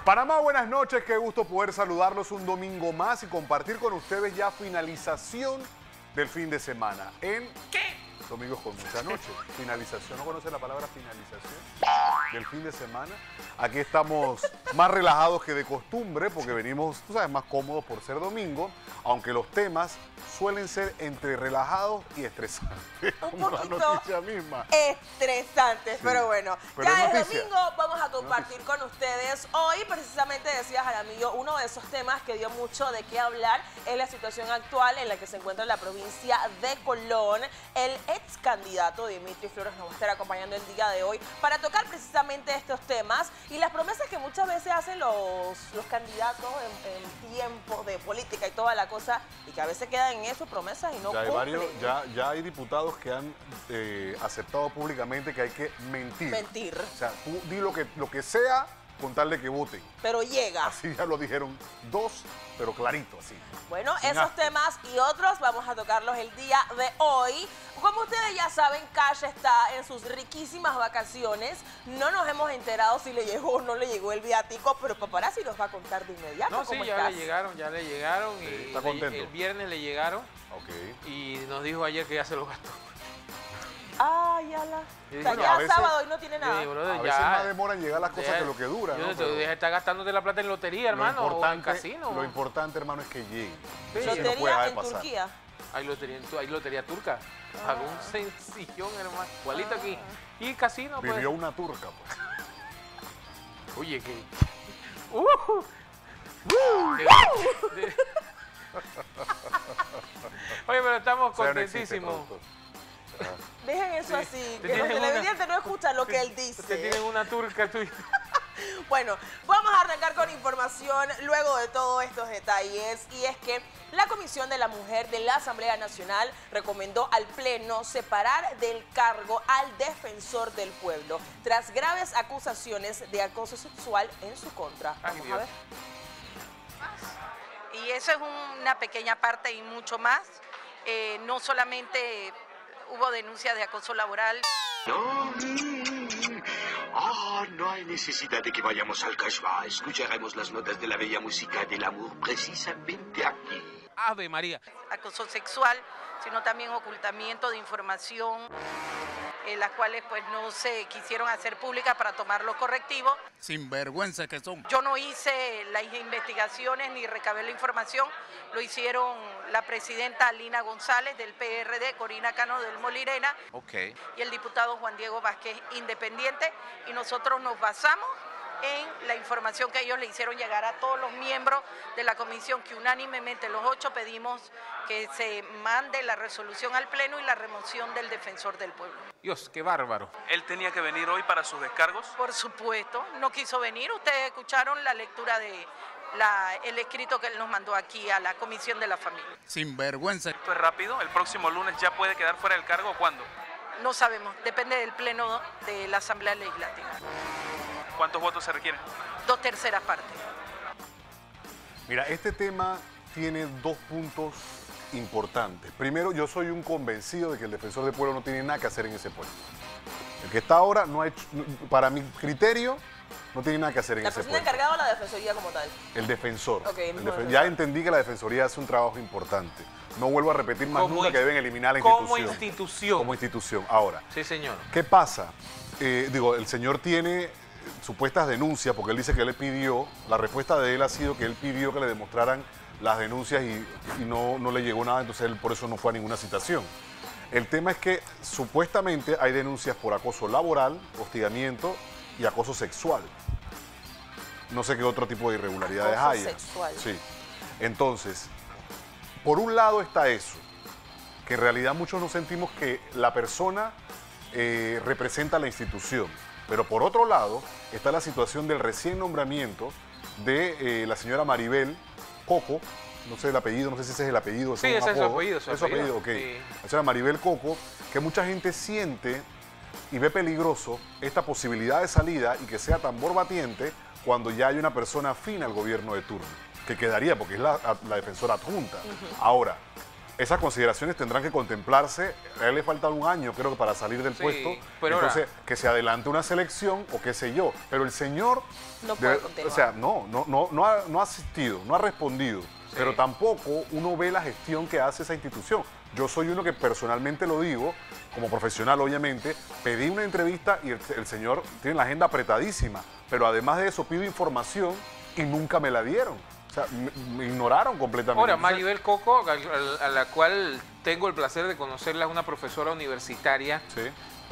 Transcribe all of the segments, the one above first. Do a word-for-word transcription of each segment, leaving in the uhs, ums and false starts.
Panamá, buenas noches, qué gusto poder saludarlos un domingo más y compartir con ustedes ya finalización del fin de semana. En ¿Qué? Domingos con mucha noche. Finalización, ¿no conoce la palabra finalización del fin de semana? Aquí estamos más relajados que de costumbre porque venimos, tú sabes, más cómodos por ser domingo, aunque los temas suelen ser entre relajados y estresantes. Un como poquito la noticia misma. estresantes, Sí, pero bueno. pero ya es el noticia. domingo vamos a compartir con ustedes. Hoy precisamente decía Jaramillo, uno de esos temas que dio mucho de qué hablar es la situación actual en la que se encuentra la provincia de Colón. El ex candidato Dimitri Flores nos va a estar acompañando el día de hoy para tocar precisamente estos temas y las promesas que muchas veces hacen los, los candidatos en, en tiempos de política y toda la cosa y que a veces quedan en eso promesas y no Ya hay, cumplen. varios, ya, ya hay diputados que han eh, aceptado públicamente que hay que mentir. Mentir. O sea, tú di lo que, lo que sea con tal de que voten. Pero llega. Así ya lo dijeron dos, pero clarito, así. Bueno, Sin esos asco. temas y otros vamos a tocarlos el día de hoy. Como ustedes ya saben, Cash está en sus riquísimas vacaciones. No nos hemos enterado si le llegó o no le llegó el viático, pero Paparazzi nos va a contar de inmediato. No, sí, ¿Cómo ya estás? le llegaron, ya le llegaron. Sí, y está le- contento. el viernes le llegaron Ok. y nos dijo ayer que ya se lo gastó. Ay, ya la. Y O sea, dije, ya a veces- sábado y no tiene Yo nada. digo, A brother, veces ya, más demoran llegar las cosas deja- que lo que dura, yo ¿no? te- Pero deja de estar gastándote la plata en lotería, hermano, lo o en importante, casino. lo importante, hermano, es que llegue. Sí, Eso sí no puede Lotería dejar de en pasar. Turquía. Hay lotería, en tu- hay lotería turca. Pagó un sencillón, hermano. Igualito aquí. Y casino, pues. Vivió una turca, pues. Oye, que. Uh, de- de- Oye, pero estamos O sea, no existe, contentísimos. productor. Dejen eso Sí. así, Te que los tienen una- televidentes no escuchan lo que él Usted dice. tiene una turca tuya. Bueno, vamos a arrancar con información luego de todos estos detalles y es que la Comisión de la Mujer de la Asamblea Nacional recomendó al Pleno separar del cargo al defensor del pueblo tras graves acusaciones de acoso sexual en su contra. Ay, Vamos a Dios. ver. Y eso es una pequeña parte y mucho más. Eh, no solamente hubo denuncias de acoso laboral. No, mm, ah, no hay necesidad de que vayamos al Cashba. Escucharemos las notas de la bella música del amor precisamente aquí. Ave María. Acoso sexual, sino también ocultamiento de información, eh, las cuales pues no se quisieron hacer públicas para tomar los correctivos. Sinvergüenza que son. Yo no hice las investigaciones ni recabé la información, lo hicieron la presidenta Alina González del P R D, Corina Cano del Molirena Ok. y el diputado Juan Diego Vázquez Independiente, y nosotros nos basamos en la información que ellos le hicieron llegar a todos los miembros de la comisión, que unánimemente los ocho pedimos que se mande la resolución al Pleno y la remoción del defensor del pueblo. Dios, qué bárbaro. ¿Él tenía que venir hoy para sus descargos? Por supuesto, no quiso venir. Ustedes escucharon la lectura de la, el escrito que él nos mandó aquí a la Comisión de la Familia. Sinvergüenza. Esto es rápido. ¿El próximo lunes ya puede quedar fuera del cargo o cuándo? No sabemos, depende del Pleno de la Asamblea Legislativa. ¿Cuántos votos se requieren? Dos terceras partes. Mira, este tema tiene dos puntos importantes. Primero, yo soy un convencido de que el defensor del pueblo no tiene nada que hacer en ese puesto. El que está ahora, no ha hecho, para mi criterio, no tiene nada que hacer en La ese persona puesto. encargada o la defensoría como tal. El defensor. Ok, el El mismo defen- defensor. ya entendí que la defensoría hace un trabajo importante. No vuelvo a repetir más Como nunca que ins- deben eliminar la como institución. institución. Como institución. Ahora, Sí, señor. ¿qué pasa? Eh, digo, el señor tiene eh, supuestas denuncias porque él dice que él le pidió, la respuesta de él ha sido que él pidió que le demostraran las denuncias y, y no, no le llegó nada, entonces él por eso no fue a ninguna citación. El tema es que supuestamente hay denuncias por acoso laboral, hostigamiento y acoso sexual. No sé qué otro tipo de irregularidades Acoso haya. sexual. Sí. Entonces, por un lado está eso, que en realidad muchos no sentimos que la persona eh, representa la institución. Pero por otro lado está la situación del recién nombramiento de eh, la señora Maribel Coco, no sé el apellido, no sé si ese es el apellido. Sí, es un ese es su apodo. apellido, su Es su apellido, apellido, ok. sí. La señora Maribel Coco, que mucha gente siente y ve peligroso esta posibilidad de salida y que sea tambor batiente cuando ya hay una persona afín al gobierno de turno, que quedaría porque es la, la defensora adjunta. Ahora, esas consideraciones tendrán que contemplarse. A él le falta un año, creo que, para salir del Sí, puesto. pero Entonces, ahora- que se adelante una selección o qué sé yo. Pero el señor, No puede debe- continuar. o sea, no, no, no, no, ha, no ha asistido, no ha respondido. Pero tampoco uno ve la gestión que hace esa institución. Yo soy uno que personalmente lo digo, como profesional obviamente, pedí una entrevista y el, el señor tiene la agenda apretadísima, pero además de eso pido información y nunca me la dieron. O sea, me, me ignoraron completamente. Ahora, Entonces, Maribel Coco, a, a- a la cual tengo el placer de conocerla, es una profesora universitaria Sí.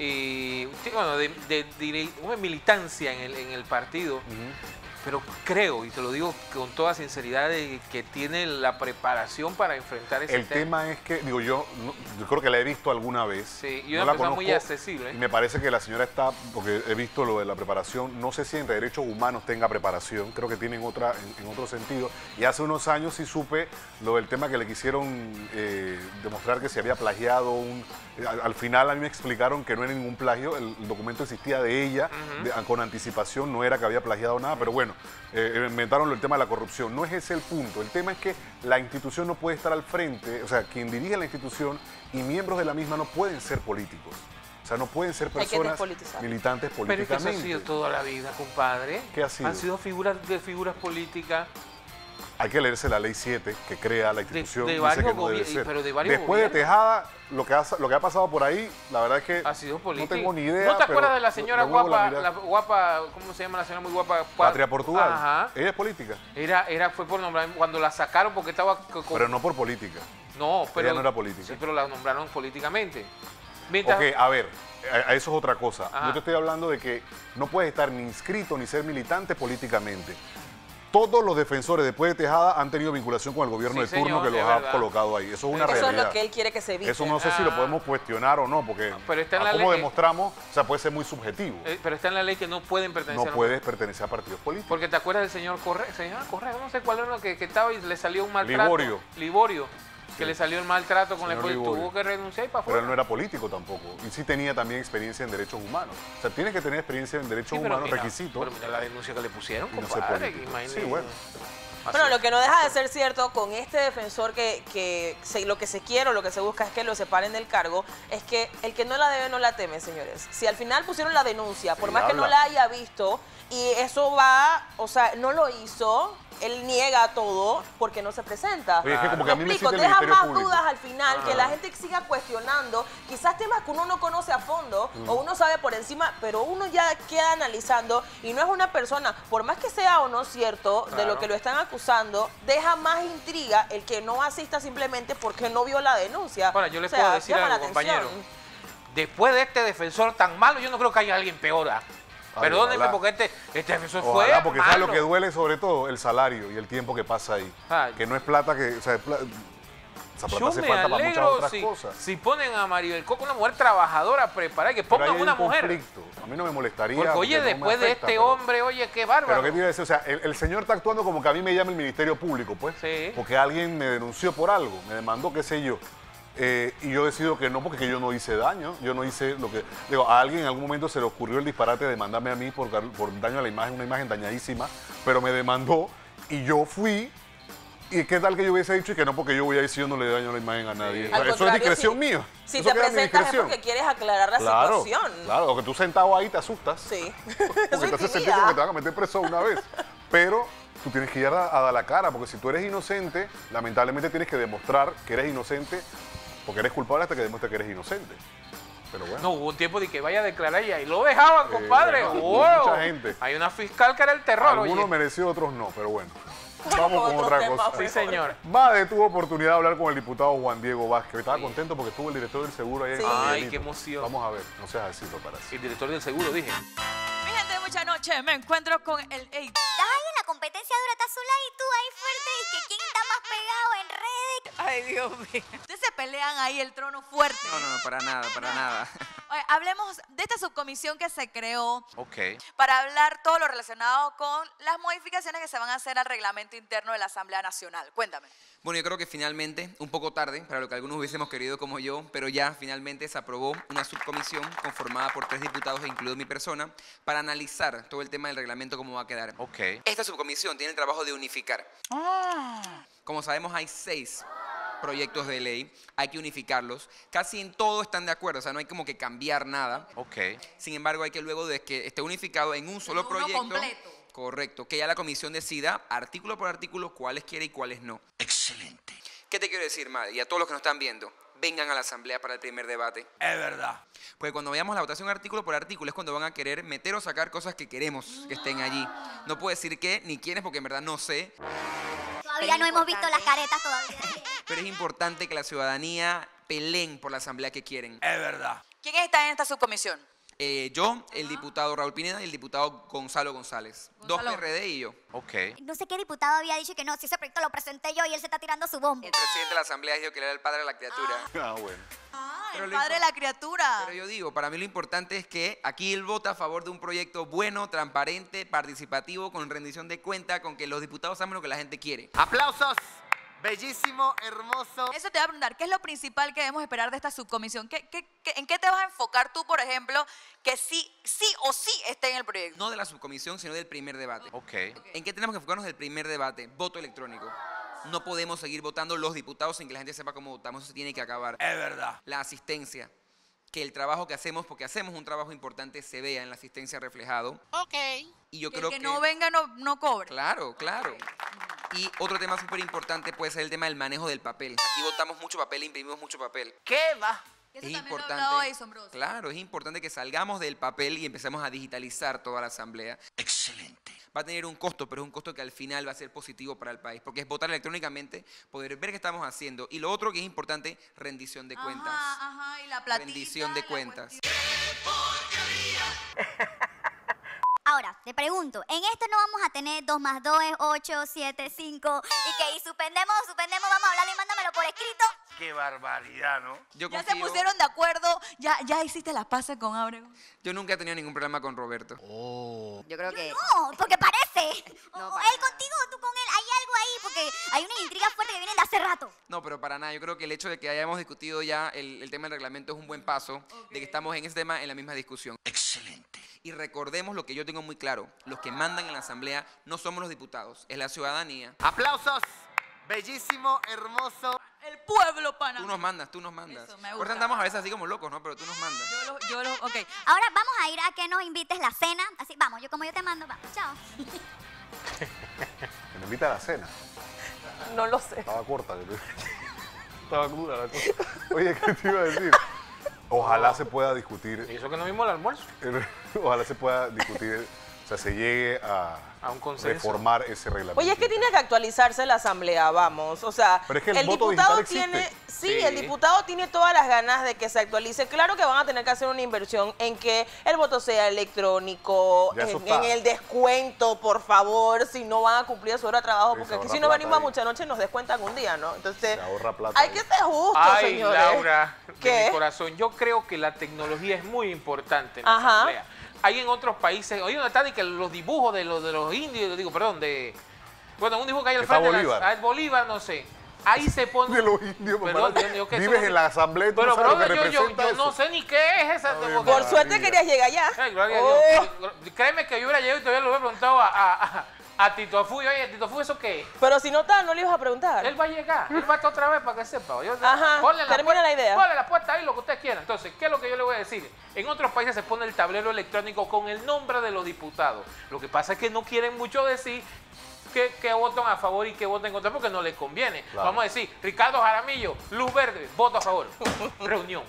y sí, bueno, de, de- de- una militancia en el, en el partido, pero creo, y te lo digo con toda sinceridad, de que tiene la preparación para enfrentar ese El tema es que, digo, yo, no- yo creo que la he visto alguna vez. Sí, y no una la persona muy conozco, accesible. Y me parece que la señora está, porque he visto lo de la preparación, no sé si en derechos humanos tenga preparación, creo que tienen otra, en, en otro sentido. Y hace unos años sí supe lo del tema que le quisieron eh, demostrar que se había plagiado. Un, eh, al, al final a mí me explicaron que no era ningún plagio, el, el documento existía de ella, de- con anticipación, no era que había plagiado nada, pero bueno, eh, inventaron el tema de la corrupción. No es ese el punto, el tema es que la institución no puede estar al frente, o sea, quien dirige la institución y miembros de la misma no pueden ser políticos. O sea, no pueden ser Hay que personas despolitizar. militantes Pero es que eso ha políticamente. sido toda la vida, compadre. ¿Qué ha sido? Han sido figuras de figuras políticas. Hay que leerse la ley siete que crea la institución. de dice varios que no debe gobi- ser. pero de varios Después de gobiernos. Tejada, lo que, ha, lo que ha pasado por ahí, la verdad es que Ha sido política. no tengo ni idea. ¿No te pero acuerdas de la señora le vuelvo la guapa, mirada. la guapa, ¿cómo se llama la señora muy guapa? Patria Portugal. Ajá. Ella es política, Era, era, fue por nombrar, cuando la sacaron porque estaba... co- co- pero no por política. no, pero... ella no era política. Sí, pero la nombraron políticamente. Mientras, Ok, a ver, a- a eso es otra cosa. Ajá. Yo te estoy hablando de que no puedes estar ni inscrito ni ser militante políticamente. Todos los defensores después de Tejada han tenido vinculación con el gobierno Sí, de turno señor, que los es ha verdad. colocado ahí. Eso es una Eso es realidad. lo que él quiere que se evite. Eso no sé si lo Ah. podemos cuestionar o no, porque Pero está en a la como ley- demostramos, o sea, puede ser muy subjetivo. eh, pero está en la ley que no pueden pertenecer No a un- puedes pertenecer a partidos políticos. Porque te acuerdas del señor Correa, señor Correa, no sé cuál era lo que, que estaba y le salió un maltrato. Liborio. Liborio, que le salió el maltrato con la Señor esposa y Liborio. tuvo que renunciar y para Pero él afuera. no era político tampoco. Y sí tenía también experiencia en derechos humanos. O sea, tienes que tener experiencia en derechos Sí, pero humanos, mira, requisitos. Pero mira la denuncia que le pusieron, Y no ser compadre. político. imagínate. Sí, bueno. Así Bueno, es. lo que no deja de ser cierto con este defensor que, que se- lo que se quiere o lo que se busca es que lo separen del cargo, es que el que no la debe no la teme, señores. Si al final pusieron la denuncia, por Sí, más que no habla. la haya visto, y eso va, o sea, no lo hizo, él niega todo porque no se presenta. Oye, es que como que a mí me explico, existe el deja Ministerio más Público. dudas al final, que la gente siga cuestionando, quizás temas que uno no conoce a fondo o uno sabe por encima, pero uno ya queda analizando y no es una persona, por más que sea o no cierto de Claro. lo que lo están acusando, deja más intriga el que no asista simplemente porque no vio la denuncia. Ahora, yo les O sea, puedo decir llama la algo, atención. compañero. Después de este defensor tan malo, yo no creo que haya alguien peor. ¿ah? Ay, Perdónenme ojalá. porque este, este defensor Ojalá, fue porque malo. ¿sabes lo que duele sobre todo? El salario y el tiempo que pasa ahí. Ay. Que no es plata que... O sea, es pla- esa plata Yo hace me falta para muchas alegro otras si, cosas. si ponen a Maribel Coco, una mujer trabajadora, preparada, que Pero pongan ahí hay una un mujer. conflicto. A mí no me molestaría. Porque, oye, no me después de afecta, este pero- hombre, oye, qué Pero bárbaro. ¿qué te iba a decir? O sea, el, el señor está actuando como que a mí me llama el Ministerio Público, pues. Sí. Porque alguien me denunció por algo, me demandó, qué sé yo. Eh, y yo decido que no, porque que yo no hice daño. Yo no hice lo que... Digo, a alguien en algún momento se le ocurrió el disparate de demandarme a mí por, por daño a la imagen, una imagen dañadísima, pero me demandó y yo fui. ¿Y qué tal que yo hubiese dicho y que no, porque yo voy a decir yo no le doy a la imagen a nadie? O sea, Al eso es contrario, discreción si- mía. Si Eso te queda en mi presentas es discreción. porque quieres aclarar la Claro, situación. claro, o que tú sentado ahí te asustas. Sí. Porque Eso te hace sentir intimida. como que te van a meter preso una vez. Pero tú tienes que ir a, a dar la cara, porque si tú eres inocente, lamentablemente tienes que demostrar que eres inocente, porque eres culpable hasta que demuestres que eres inocente. Pero bueno. No, hubo un tiempo de que vaya a declarar y ahí lo dejaban, Eh, compadre. bueno, Wow. mucha gente. Hay una fiscal que era el terror, Algunos oye. mereció, otros no, pero bueno. Vamos con Otro otra tema, cosa. por Sí, señor. Made tuvo oportunidad de hablar con el diputado Juan Diego Vázquez. Estaba Sí. contento porque estuvo el director del seguro ahí en Sí. San Ay, Miguelito. qué emoción. Vamos a ver, no seas así, paparazzi. El director del seguro, dije. Mi gente de mucha noche, me encuentro con el... Ey, Estás ahí en la competencia dura, estás sola y tú ahí fuerte y que quién está más pegado en redes. ay, Dios mío. Ustedes se pelean ahí el trono fuerte. No, no, no, para nada, para nada. Oye, hablemos de esta subcomisión que se creó Ok. para hablar todo lo relacionado con las modificaciones que se van a hacer al reglamento interno de la Asamblea Nacional. Cuéntame. Bueno, yo creo que finalmente, un poco tarde, para lo que algunos hubiésemos querido como yo, pero ya finalmente se aprobó una subcomisión conformada por tres diputados, incluido mi persona, para analizar todo el tema del reglamento, cómo va a quedar. Ok. Esta subcomisión tiene el trabajo de unificar. Como sabemos, hay seis proyectos de ley, hay que unificarlos. Casi en todo están de acuerdo, o sea, no hay como que cambiar nada. Ok. Sin embargo, hay que luego de que esté unificado en un solo Uno proyecto. completo. Correcto, que ya la comisión decida artículo por artículo cuáles quiere y cuáles no. Excelente. ¿Qué te quiero decir, Madi? Y a todos los que nos están viendo, vengan a la asamblea para el primer debate. Es verdad. Porque cuando veamos la votación artículo por artículo es cuando van a querer meter o sacar cosas que queremos que estén allí. No puedo decir qué ni quiénes porque en verdad no sé. Todavía no hemos visto las caretas todavía. Pero es importante que la ciudadanía peleen por la asamblea que quieren. Es verdad. ¿Quiénes están en esta subcomisión? Eh, yo, el diputado Raúl Pineda y el diputado Gonzalo González. Dos Gonzalo. P R D y yo. Ok. No sé qué diputado había dicho que no, si ese proyecto lo presenté yo y él se está tirando su bombo. El presidente de la asamblea dijo que él era el padre de la criatura. Ah, bueno. Ah, Pero el lo padre de impor- la criatura. Pero yo digo, para mí lo importante es que aquí él vota a favor de un proyecto bueno, transparente, participativo, con rendición de cuenta, con que los diputados saben lo que la gente quiere. Aplausos. Bellísimo, hermoso. Eso te voy a preguntar, ¿qué es lo principal que debemos esperar de esta subcomisión? ¿Qué, qué, qué- ¿En qué te vas a enfocar tú, por ejemplo, que sí, sí o sí esté en el proyecto? No de la subcomisión, sino del primer debate. Ok. ¿En qué tenemos que enfocarnos del primer debate? Voto electrónico. No podemos seguir votando los diputados sin que la gente sepa cómo votamos. Eso tiene que acabar. Es verdad. La asistencia. Que el trabajo que hacemos, porque hacemos un trabajo importante, se vea en la asistencia reflejado. Ok. Y yo Que el creo que que... no venga no, no cobre. Claro, claro. Y otro tema súper importante puede ser el tema del manejo del papel. Aquí votamos mucho papel e imprimimos mucho papel. ¿Qué va? Eso Es también lo he importante. hablado hoy, Sombroso. Claro, es importante que salgamos del papel y empecemos a digitalizar toda la asamblea. Excelente. Va a tener un costo, pero es un costo que al final va a ser positivo para el país, porque es votar electrónicamente, poder ver qué estamos haciendo. Y lo otro que es importante, rendición de cuentas. Ajá, ajá, y la platita, Rendición de la cuentas. Ahora, te pregunto, en esto no vamos a tener dos más dos es ocho, siete, cinco, y que y suspendemos, suspendemos, vamos a hablarlo y mándamelo por escrito. Qué barbaridad, ¿no? Yo, Ya se confío- pusieron de acuerdo, ya, ya hiciste las paces con Ábrego. yo nunca he tenido ningún problema con Roberto. Yo creo que... No, porque parece. No, O- o para él contigo o tú con él, hay algo ahí, porque hay una intriga fuerte que viene de hace rato. No, pero para nada. Yo creo que el hecho de que hayamos discutido ya el, el tema del reglamento es un buen paso, de que estamos en ese tema en la misma discusión. Excelente. Y recordemos lo que yo tengo muy claro. Los que mandan en la asamblea no somos los diputados, es la ciudadanía. Aplausos. Bellísimo, hermoso. El pueblo Tú panameño. nos mandas, tú nos mandas. Eso, me Por gusta. eso andamos a veces así como locos, ¿no? Pero tú nos mandas. Yo lo, yo lo, ok. Ahora vamos a ir a que nos invites la cena. Así, vamos, yo como yo te mando, vamos, chao. Que me invita a la cena. No lo sé. Estaba corta. que te- Estaba dura la cosa. Oye, ¿qué te iba a decir? Ojalá se pueda discutir, Y eso que no vimos el almuerzo. ojalá se pueda discutir, o sea, se llegue a, A un consenso. reformar ese reglamento. Oye, es que tiene que actualizarse la asamblea, vamos. O sea, Pero es que el voto diputado digital tiene, existe. sí, Sí. el diputado tiene todas las ganas de que se actualice. Claro que van a tener que hacer una inversión en que el voto sea electrónico, Ya eso en, está. en el descuento, por favor, si no van a cumplir su hora de trabajo, Sí, porque se aquí ahorra si no plata venimos a ahí. mucha noche nos descuentan un día, ¿no? Entonces, Se ahorra plata hay ahí. que ser justos, Ay, señores. Laura, de ¿Qué? mi corazón, yo creo que la tecnología es muy importante en la Ajá. asamblea. Hay en otros países, oye, ¿dónde está de que los dibujos de los, de los indios, digo, perdón, de... Bueno, un dibujo que hay al Está frente de Bolívar. la... ah, Bolívar, no sé. Ahí se pone... De los indios, Perdón, papá. yo digo que eso Vives no- en la asamblea y tú Pero, no sabes lo que brother, yo, yo, representa yo no eso. sé ni qué es esa... Ay, porque- Por maravilla. suerte querías llegar allá. Ay, gloria a Oh. Dios. Créeme que yo hubiera llegado y todavía lo hubiera preguntado a, a, a, a Tito Afuy. Oye, Tito Afuy, ¿eso qué es? Pero si no está, no le ibas a preguntar. Él va a llegar, él va a estar otra vez para que sepa. Yo- Ajá, ponle termina puerta- la idea. Ponle la puerta ahí, lo que usted quiera. Entonces, ¿qué es lo que yo le voy a decir? En otros países se pone el tablero electrónico con el nombre de los diputados. Lo que pasa es que no quieren mucho decir que, que votan a favor y que votan en contra porque no les conviene. Claro. Vamos a decir, Ricardo Jaramillo, luz verde, voto a favor. Reunión.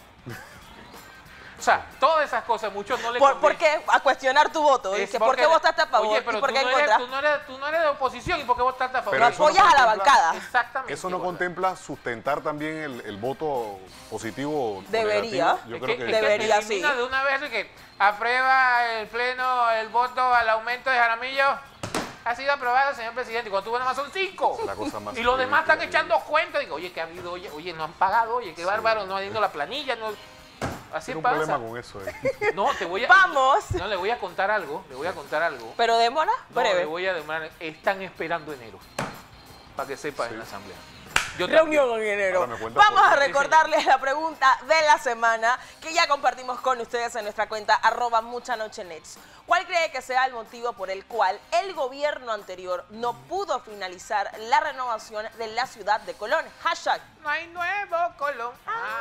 O sea, todas esas cosas, muchos no les ¿Por, conviene. ¿Por qué? A cuestionar tu voto. Es Dice, ¿por porque- qué votaste a favor? Oye, pero ¿Y por tú qué no en eres- contra? tú no eres- tú no eres de oposición y por qué votaste a favor. Pero No eso no apoyas a la contempla- bancada. Exactamente. Eso no igual. contempla sustentar también el, el voto positivo. o Debería. negativo. Yo Es creo que, que, es que Debería, elimina sí. de una vez que aprueba el pleno el voto al aumento de Jaramillo. Ha sido aprobado, señor presidente. Y cuando tú ves nada más son cinco. La cosa más Y los demás están ridícula. echando cuentas. Digo, oye, que ha habido, oye, oye, no han pagado, oye, qué bárbaro, no han ido la planilla. No. Así Tengo un pasa. problema con eso. eh. No, te voy a. Vamos. No, le voy a contar algo. Le voy a contar algo. Pero demora No, breve. le voy a demorar. Están esperando enero. Para que sepa en la asamblea. Yo Reunión también. en enero. Ahora me cuentas Vamos por a qué. recordarles la pregunta de la semana que ya compartimos con ustedes en nuestra cuenta arroba mucha noche nets. ¿Cuál cree que sea el motivo por el cual el gobierno anterior no pudo finalizar la renovación de la ciudad de Colón? Hashtag. No hay nuevo Colón.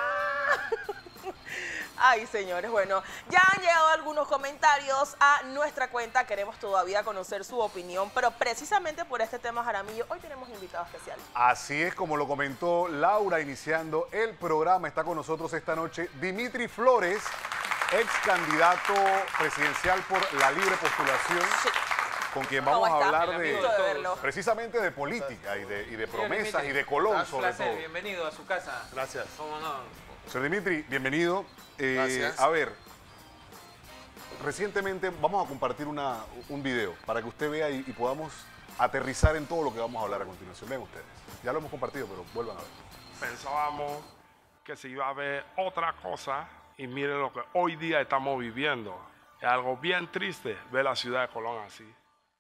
Ay, señores, bueno, ya han llegado algunos comentarios a nuestra cuenta. Queremos todavía conocer su opinión, pero precisamente por este tema, Jaramillo, hoy tenemos invitado especial. Así es como lo comentó Laura iniciando el programa. Está con nosotros esta noche Dimitri Flores, ex candidato presidencial por la libre postulación, Sí. con quien ¿Cómo vamos a está? hablar El de, amigo de verlo. precisamente de política y de, y de promesas Dimitri, y de Colón un sobre placer, todo. Bienvenido a su casa. Gracias. ¿Cómo no? Señor Dimitri, bienvenido. Eh, Gracias. A ver, recientemente vamos a compartir una, un video para que usted vea y, y podamos aterrizar en todo lo que vamos a hablar a continuación. Ven ustedes. Ya lo hemos compartido, pero vuelvan a ver. Pensábamos que se iba a ver otra cosa y miren lo que hoy día estamos viviendo. Es algo bien triste ver la ciudad de Colón así.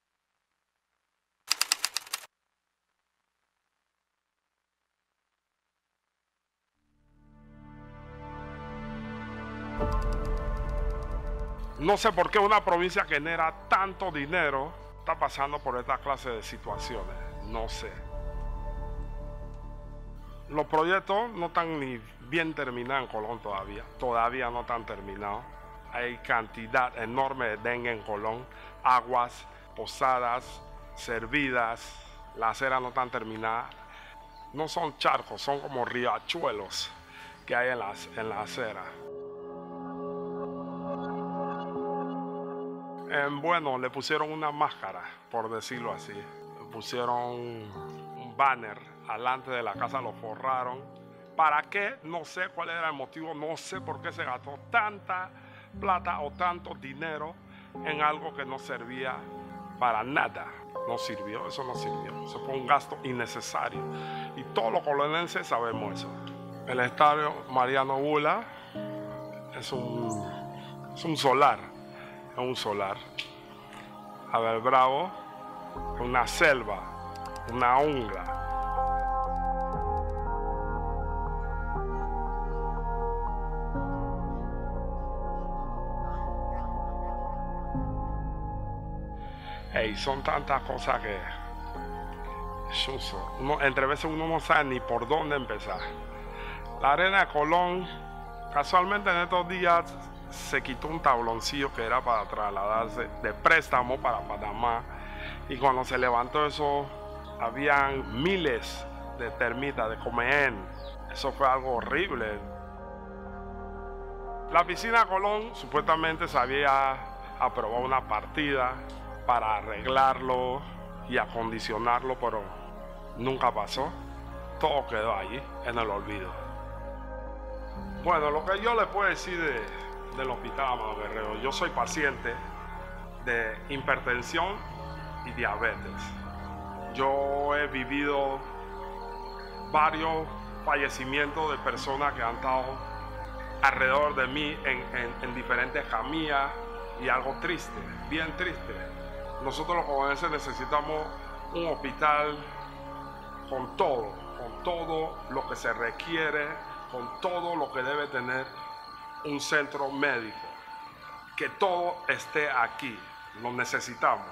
No sé por qué una provincia que genera tanto dinero está pasando por esta clase de situaciones. No sé. Los proyectos no están ni bien terminados en Colón todavía. Todavía no están terminados. Hay cantidad enorme de dengue en Colón. Aguas, posadas, servidas. Las aceras no están terminadas. No son charcos, son como riachuelos que hay en las, en la acera. Eh, bueno, le pusieron una máscara, por decirlo así. Le pusieron un banner alante de la casa, lo forraron. ¿Para qué? No sé cuál era el motivo, no sé por qué se gastó tanta plata o tanto dinero en algo que no servía para nada. No sirvió, eso no sirvió. Eso fue un gasto innecesario. Y todos los colonenses sabemos eso. El estadio Mariano Bula es un, es un solar. Es un solar. Abel Bravo, una selva, una jungla. Hey, son tantas cosas que chuzo. Uno, entre veces uno no sabe ni por dónde empezar. La arena de Colón, casualmente en estos días se quitó un tabloncillo que era para trasladarse de préstamo para Panamá, y cuando se levantó eso habían miles de termitas, de comején. Eso fue algo horrible. La piscina Colón supuestamente se había aprobado una partida para arreglarlo y acondicionarlo, pero nunca pasó. Todo quedó allí en el olvido. Bueno, lo que yo le puedo decir de del hospital Amado Guerrero. Yo soy paciente de hipertensión y diabetes. Yo he vivido varios fallecimientos de personas que han estado alrededor de mí en, en, en diferentes camillas, y algo triste, bien triste. Nosotros los colonenses necesitamos un hospital con todo, con todo lo que se requiere, con todo lo que debe tener un centro médico, que todo esté aquí, lo necesitamos.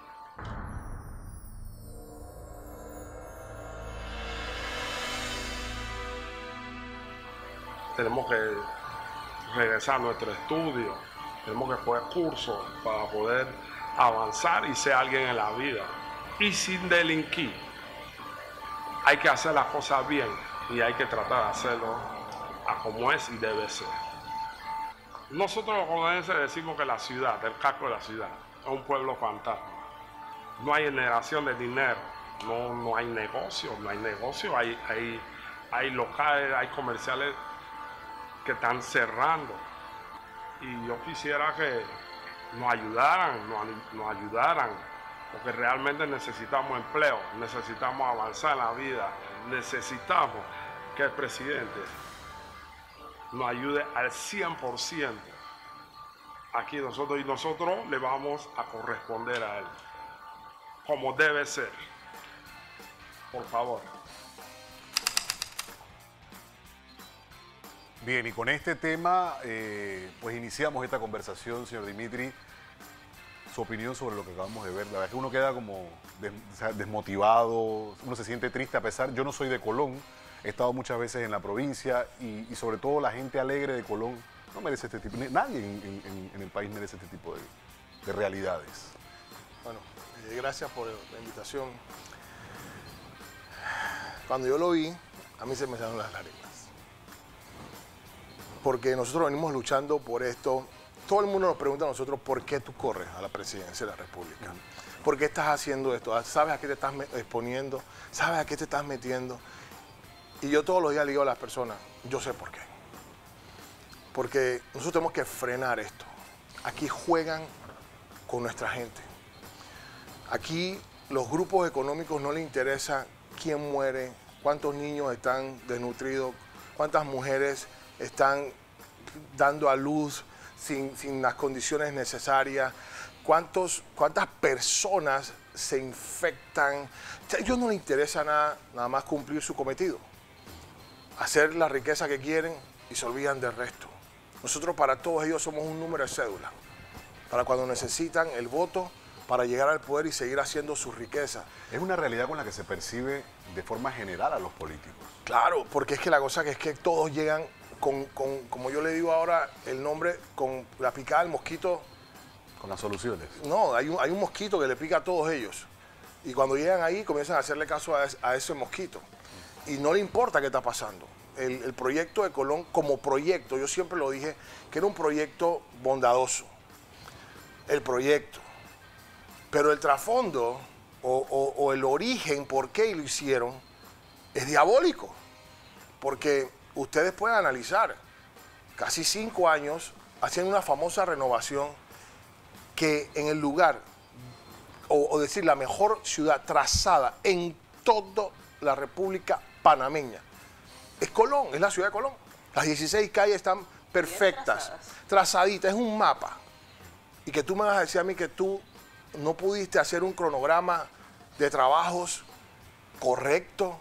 Tenemos que regresar a nuestro estudio, tenemos que coger cursos para poder avanzar y ser alguien en la vida, y sin delinquir. Hay que hacer las cosas bien y hay que tratar de hacerlo a como es y debe ser. Nosotros los colonenses decimos que la ciudad, el casco de la ciudad, es un pueblo fantasma. No hay generación de dinero, no, no hay negocio, no hay negocio, hay, hay, hay locales, hay comerciales que están cerrando. Y yo quisiera que nos ayudaran, nos, nos ayudaran, porque realmente necesitamos empleo, necesitamos avanzar en la vida, necesitamos que el presidente nos ayude al cien por ciento aquí nosotros, y nosotros le vamos a corresponder a él como debe ser. Por favor. Bien, y con este tema, eh, pues iniciamos esta conversación, señor Dimitri. Su opinión sobre lo que acabamos de ver. La verdad es que uno queda como des, o sea, desmotivado, uno se siente triste a pesar. Yo no soy de Colón, he estado muchas veces en la provincia y, y sobre todo la gente alegre de Colón no merece este tipo, nadie en, en, en el país merece este tipo de, de realidades. Bueno, eh, gracias por la invitación. Cuando yo lo vi, a mí se me salieron las lágrimas. Porque nosotros venimos luchando por esto. Todo el mundo nos pregunta a nosotros por qué tú corres a la presidencia de la República. ¿Por qué estás haciendo esto? ¿Sabes a qué te estás exponiendo? ¿Sabes a qué te estás metiendo? Y yo todos los días le digo a las personas, yo sé por qué. Porque nosotros tenemos que frenar esto. Aquí juegan con nuestra gente. Aquí los grupos económicos no les interesa quién muere, cuántos niños están desnutridos, cuántas mujeres están dando a luz sin, sin las condiciones necesarias, cuántos, cuántas personas se infectan. A ellos no les interesa nada, nada más cumplir su cometido, hacer la riqueza que quieren y se olvidan del resto. Nosotros para todos ellos somos un número de cédula, para cuando necesitan el voto para llegar al poder y seguir haciendo su riqueza. Es una realidad con la que se percibe de forma general a los políticos. Claro, porque es que la cosa que es que todos llegan con, con, como yo le digo ahora, el nombre, con la picada del mosquito. Con las soluciones. No, hay un, hay un mosquito que le pica a todos ellos. Y cuando llegan ahí comienzan a hacerle caso a, es, a ese mosquito. Y no le importa qué está pasando. El, el proyecto de Colón como proyecto, yo siempre lo dije, que era un proyecto bondadoso. El proyecto. Pero el trasfondo o, o, o el origen, por qué lo hicieron, es diabólico. Porque ustedes pueden analizar, casi cinco años haciendo una famosa renovación que en el lugar, o, o decir la mejor ciudad trazada en toda la República Panameña, es Colón, es la ciudad de Colón. Las dieciséis calles están perfectas, trazaditas, es un mapa. Y que tú me vas a decir a mí que tú no pudiste hacer un cronograma de trabajos correcto,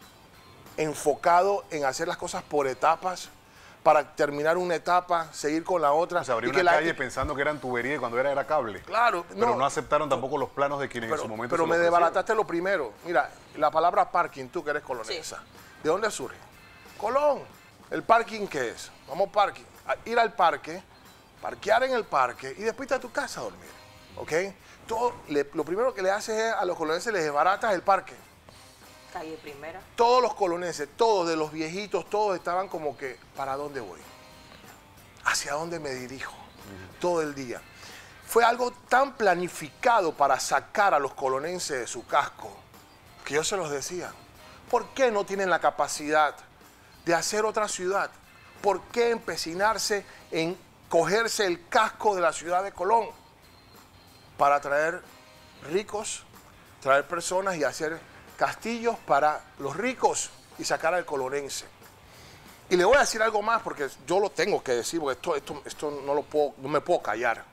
enfocado en hacer las cosas por etapas, para terminar una etapa, seguir con la otra. O sea, abrió y que una la calle gente... pensando que eran tubería y cuando era era cable. Claro. Pero no, no aceptaron tampoco los planos de quienes pero, en su momento Pero se me lo desbarataste lo primero. Mira, la palabra parking, tú que eres colonesa, sí. ¿De dónde surge? Colón. ¿El parking qué es? Vamos parking. A ir al parque, parquear en el parque y después irte a tu casa a dormir. ¿Ok? Todo, le, lo primero que le haces es a los colonenses les desbaratas el parque. Calle Primera. Todos los colonenses, todos de los viejitos, todos estaban como que, ¿para dónde voy? ¿Hacia dónde me dirijo? Uh-huh. Todo el día. Fue algo tan planificado para sacar a los colonenses de su casco, que yo se los decía, ¿por qué no tienen la capacidad de hacer otra ciudad? ¿Por qué empecinarse en cogerse el casco de la ciudad de Colón para traer ricos, traer personas y hacer castillos para los ricos y sacar al colonense? Y le voy a decir algo más porque yo lo tengo que decir, porque esto, esto, esto no, lo puedo, no me puedo callar.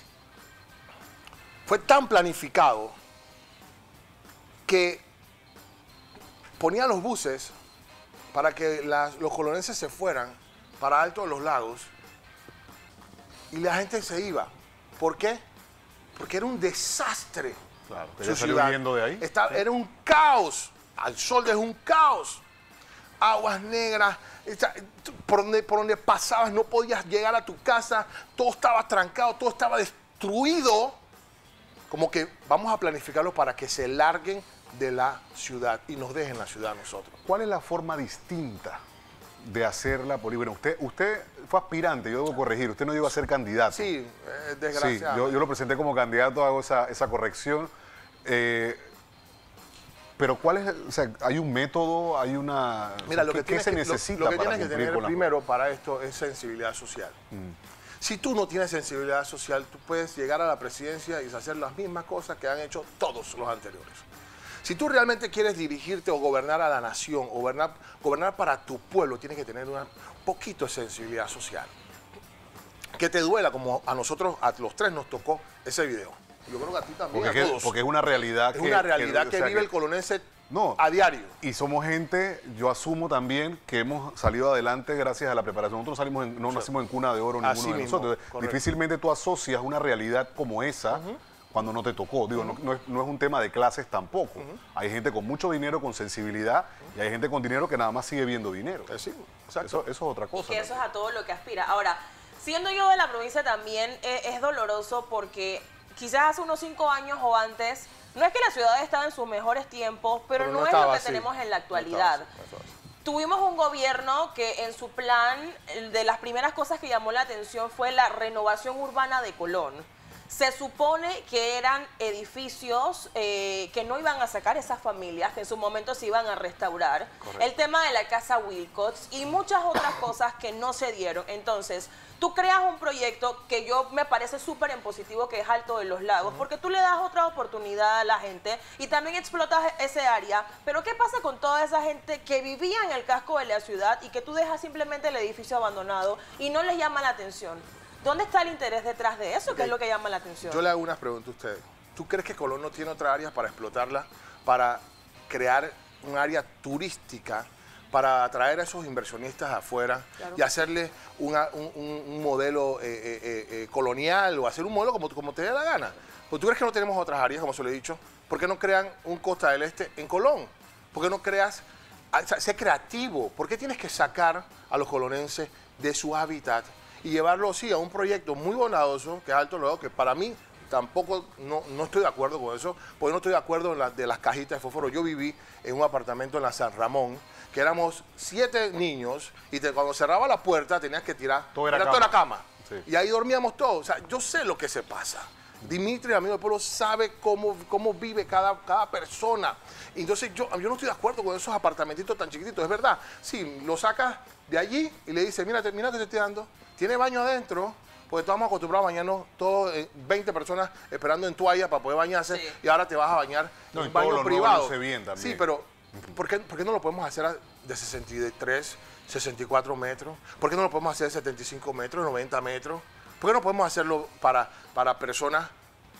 Fue tan planificado que ponían los buses para que las, los colonenses se fueran para Alto de los Lagos y la gente se iba. ¿Por qué? Porque era un desastre. Claro, que su ya salió ciudad. huyendo de ahí. Estaba, era un caos. Al sol es un caos. Aguas negras. Por donde, por donde pasabas no podías llegar a tu casa. Todo estaba trancado, todo estaba destruido. Como que vamos a planificarlo para que se larguen de la ciudad y nos dejen la ciudad a nosotros. ¿Cuál es la forma distinta de hacer la política? Usted, usted fue aspirante, yo debo corregir, usted no llegó a ser candidato. Sí, eh, desgraciado. Sí, yo, yo lo presenté como candidato, hago esa, esa corrección. Eh, pero ¿cuál es? O sea, ¿hay un método? ¿Hay una...? Mira, o sea, lo que ¿qué, ¿qué se que, necesita lo, lo que para tienes que cumplir tener con la... primero para esto es sensibilidad social. Mm. Si tú no tienes sensibilidad social, tú puedes llegar a la presidencia y hacer las mismas cosas que han hecho todos los anteriores. Si tú realmente quieres dirigirte o gobernar a la nación, o gobernar, gobernar para tu pueblo, tienes que tener un poquito de sensibilidad social. Que te duela, como a nosotros, a los tres nos tocó ese video. Yo creo que a ti también, porque, a que, todos. porque es una realidad es que... una realidad que, que, o sea, vive que... el colonense No. A diario. Y somos gente, yo asumo también que hemos salido adelante gracias a la preparación. Nosotros salimos en- no nacimos en cuna de oro Así ninguno de mismo, nosotros. correcto. Difícilmente tú asocias una realidad como esa cuando no te tocó. Digo, no, no es, no es un tema de clases tampoco. Hay gente con mucho dinero, con sensibilidad, y hay gente con dinero que nada más sigue viendo dinero. Sí, eso, eso es otra Y cosa. que eso es a todo lo que aspira. Ahora, siendo yo de la provincia también eh, es doloroso porque quizás hace unos cinco años o antes, no es que la ciudad estaba en sus mejores tiempos, pero, Pero no, no es lo estaba que así. tenemos en la No actualidad. estaba así, no estaba así. Tuvimos un gobierno que en su plan, el de las primeras cosas que llamó la atención fue la renovación urbana de Colón. Se supone que eran edificios eh, que no iban a sacar esas familias, que en su momento se iban a restaurar. Correcto. El tema de la casa Wilcox y muchas otras cosas que no se dieron. Entonces, tú creas un proyecto que yo me parece súper en positivo, que es Alto de los Lagos, porque tú le das otra oportunidad a la gente y también explotas ese área. Pero ¿qué pasa con toda esa gente que vivía en el casco de la ciudad y que tú dejas simplemente el edificio abandonado y no les llama la atención? ¿Dónde está el interés detrás de eso? ¿Qué es lo que llama la atención? Yo le hago unas preguntas a ustedes. ¿Tú crees que Colón no tiene otra área para explotarla, para crear un área turística, para atraer a esos inversionistas afuera Claro. y hacerle una- un, un- un modelo eh, eh, eh, eh, colonial o hacer un modelo como, como te dé la gana? Pues tú crees que no tenemos otras áreas, como se lo he dicho. ¿Por qué no crean un Costa del Este en Colón? ¿Por qué no creas, o sea, sé creativo? ¿Por qué tienes que sacar a los colonenses de su hábitat y llevarlo, sí, a un proyecto muy bondadoso, que es Alto Luego, que para mí tampoco, no, no estoy de acuerdo con eso, porque no estoy de acuerdo en la, de las cajitas de fósforo. Yo viví en un apartamento en la San Ramón, que éramos siete niños, y te- cuando cerraba la puerta tenías que tirar, Todo era toda la cama. cama. Sí. Y ahí dormíamos todos. O sea, yo sé lo que se pasa. Dimitri, amigo del pueblo, sabe cómo, cómo vive cada, cada persona. Y entonces yo, yo no estoy de acuerdo con esos apartamentitos tan chiquititos. Es verdad, sí, lo sacas de allí y le dices, mira, te- mira que te estoy dando. Tiene baño adentro, porque estamos acostumbrados a bañarnos todos, eh, veinte personas esperando en toalla para poder bañarse, y ahora te vas a bañar No, en y un todo baño lo nuevo privado. luce bien también. Sí, pero ¿por qué, por qué no lo podemos hacer a- de sesenta y tres, sesenta y cuatro metros? ¿Por qué no lo podemos hacer de setenta y cinco metros, noventa metros? ¿Por qué no podemos hacerlo para, para personas,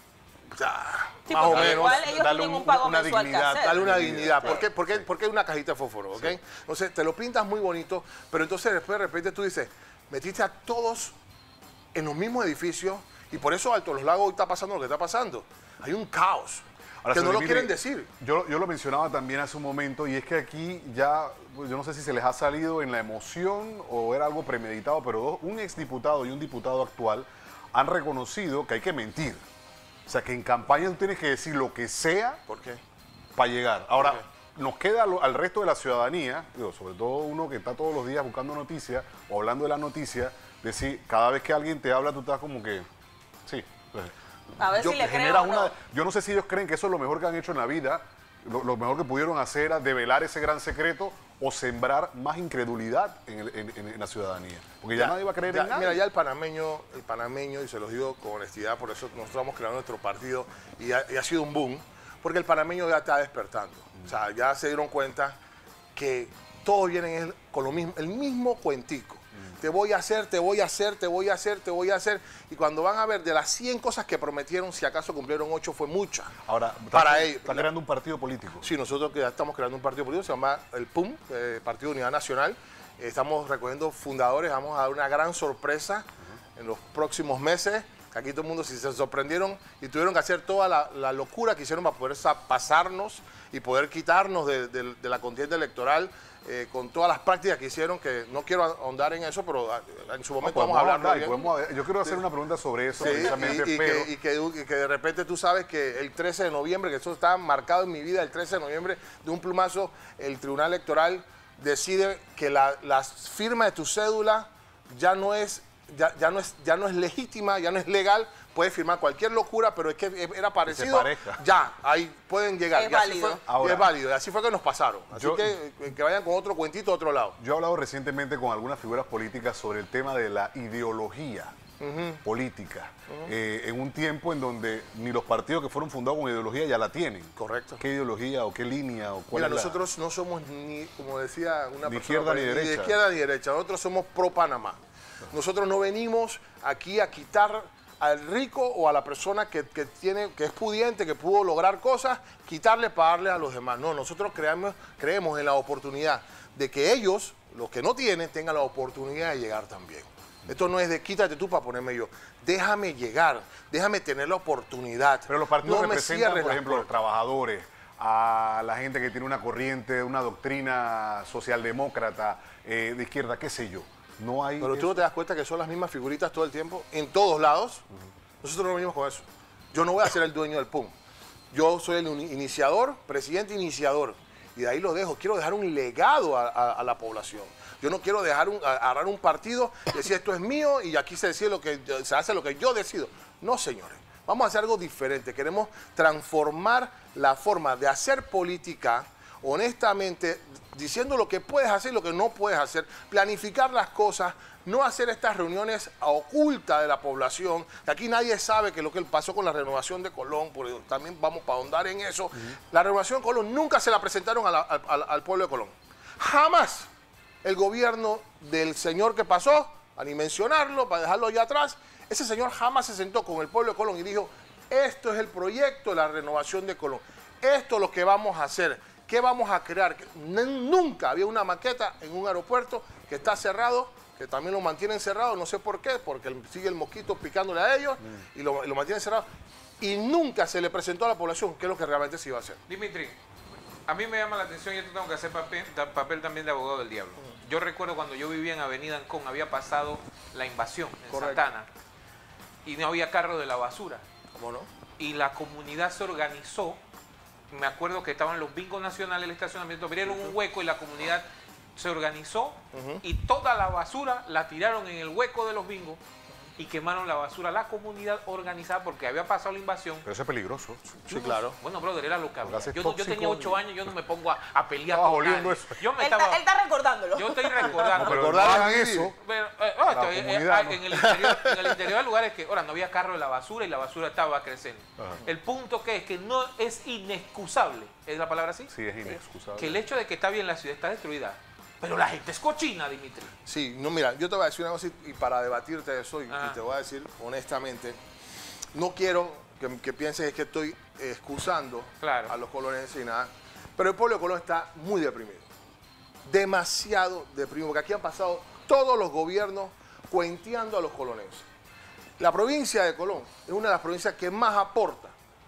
o sea, Sí, más o porque menos, igual ellos darle tienen un pago una mensual que dignidad, hacer. darle una Sí. dignidad? Sí. ¿Por qué, por qué- por qué una cajita de fósforo? ¿Ok? Entonces te lo pintas muy bonito, pero entonces después de repente tú dices, metiste a todos en los mismos edificios y por eso Alto Los Lagos hoy está pasando lo que está pasando. Hay un caos Ahora, que no señor lo Dimitri, quieren decir. Yo, yo lo mencionaba también hace un momento y es que aquí ya, pues, yo no sé si se les ha salido en la emoción o era algo premeditado, pero dos- un exdiputado y un diputado actual han reconocido que hay que mentir. O sea, que en campaña tú tienes que decir lo que sea ¿Por qué? para llegar. Ahora, nos queda lo- al resto de la ciudadanía, digo, sobre todo uno que está todos los días buscando noticias o hablando de la noticia, decir, cada vez que alguien te habla, tú estás como que, sí. pues, A ver yo, si le creo genera o no. una- yo no sé si ellos creen que eso es lo mejor que han hecho en la vida, lo, lo mejor que pudieron hacer era develar ese gran secreto o sembrar más incredulidad en, el- en- en- en la ciudadanía. Porque ya, nadie va a creer ya- en nada. Mira, ya el panameño, el panameño, y se los digo con honestidad, por eso nosotros hemos creado nuestro partido y ha, y ha sido un boom, porque el panameño ya está despertando. O sea, ya se dieron cuenta que todos vienen con lo mismo, el mismo cuentico. Te voy a hacer, te voy a hacer, te voy a hacer, te voy a hacer. Y cuando van a ver de las cien cosas que prometieron, si acaso cumplieron ocho, fue mucha. Ahora, para está, ellos. está creando un partido político. Sí, nosotros que ya estamos creando un partido político, se llama el P U M, eh, Partido de Unidad Nacional. Eh, estamos recogiendo fundadores, vamos a dar una gran sorpresa en los próximos meses. Aquí todo el mundo, si se sorprendieron y tuvieron que hacer toda la, la locura que hicieron para poder sa- pasarnos y poder quitarnos de, de- de la contienda electoral, eh, con todas las prácticas que hicieron, que no quiero ahondar en eso, pero ah, en su momento No, vamos a hablar. hablar y podemos- yo quiero hacer una pregunta sobre eso precisamente, y, y pero- que, y que- y que de repente tú sabes que el trece de noviembre, que eso está marcado en mi vida, el trece de noviembre, de un plumazo, el Tribunal Electoral decide que la, la firma de tu cédula ya no es, ya, ya no es, ya no es legítima, ya no es legal. Puedes firmar cualquier locura, pero es que era parecido. parezca. Ya, ahí pueden llegar. Es y así válido. fue- y Ahora- es válido. Y así fue que nos pasaron. Así Yo- que eh, que vayan con otro cuentito a otro lado. Yo he hablado recientemente con algunas figuras políticas sobre el tema de la ideología política, eh, en un tiempo en donde ni los partidos que fueron fundados con ideología ya la tienen. Correcto. ¿Qué ideología o qué línea o cuál Mira, es la- nosotros no somos ni, como decía una Ni persona, izquierda por ni ahí, derecha. de izquierda ni derecha. Nosotros somos pro Panamá. Nosotros no venimos aquí a quitar al rico o a la persona que, que, tiene, que es pudiente, que pudo lograr cosas, quitarle para darle a los demás. No, nosotros creemos, creemos en la oportunidad de que ellos, los que no tienen, tengan la oportunidad de llegar también. Esto no es de quítate tú para ponerme yo. Déjame llegar, déjame tener la oportunidad. Pero los partidos no me representan, cierres por las ejemplo, a los puertas. trabajadores, a la gente que tiene una corriente, una doctrina socialdemócrata, eh, de izquierda, qué sé yo. No hay Pero tú eso. no te das cuenta que son las mismas figuritas todo el tiempo, en todos lados. Nosotros no venimos con eso. Yo no voy a ser el dueño del P U M. Yo soy el iniciador, presidente iniciador. Y de ahí lo dejo. Quiero dejar un legado a, a, a la población. Yo no quiero dejar un, agarrar un partido y decir esto es mío y aquí se decide lo que se hace lo que yo decido. No, señores. Vamos a hacer algo diferente. Queremos transformar la forma de hacer política honestamente, diciendo lo que puedes hacer y lo que no puedes hacer, planificar las cosas, no hacer estas reuniones a oculta de la población, que aquí nadie sabe que lo que pasó con la renovación de Colón, porque también vamos para ahondar en eso. Uh-huh. La renovación de Colón nunca se la presentaron a la, a, a, al pueblo de Colón. Jamás el gobierno del señor que pasó, a ni mencionarlo, para dejarlo ya atrás, ese señor jamás se sentó con el pueblo de Colón y dijo, esto es el proyecto de la renovación de Colón, esto es lo que vamos a hacer, qué vamos a crear. Nunca había una maqueta en un aeropuerto que está cerrado, que también lo mantienen cerrado, no sé por qué, porque sigue el mosquito picándole a ellos mm. y lo, lo mantienen cerrado. Y nunca se le presentó a la población qué es lo que realmente se iba a hacer. Dimitri, a mí me llama la atención, y esto tengo que hacer papel, papel también de abogado del diablo. Mm. Yo recuerdo cuando yo vivía en Avenida Ancón, había pasado la invasión en Correcto. Santana y no había carro de la basura. ¿Cómo no? Y la comunidad se organizó. Me acuerdo que estaban los bingos nacionales, el estacionamiento, abrieron uh-huh. un hueco y la comunidad se organizó uh-huh. y toda la basura la tiraron en el hueco de los bingos y quemaron la basura. La comunidad organizada porque había pasado la invasión. Pero eso es peligroso. Sí, no, claro. Bueno, brother, era lo que había. Yo, yo tenía ocho años, yo no me pongo a, a pelear estaba con nadie. Eso. Yo me él, estaba, está, él está recordándolo. Yo estoy recordando. No, pero recordar eso. Pero, eh, oh, esto, eh, eh, ¿no? en, el interior, en el interior hay lugares que, ahora, no había carro de la basura y la basura estaba creciendo. Ajá. El punto que es que no es inexcusable, ¿es la palabra así? Sí, es inexcusable. Que el hecho de que está bien la ciudad está destruida. Pero la gente es cochina, Dimitri. Sí, no, mira, yo te voy a decir una cosa y para debatirte eso, y, y te voy a decir honestamente, no quiero que, que pienses que estoy excusando claro. a los colonenses y nada, pero el pueblo de Colón está muy deprimido. Demasiado deprimido, porque aquí han pasado todos los gobiernos cuenteando a los colonenses. La provincia de Colón es una de las provincias que más aporta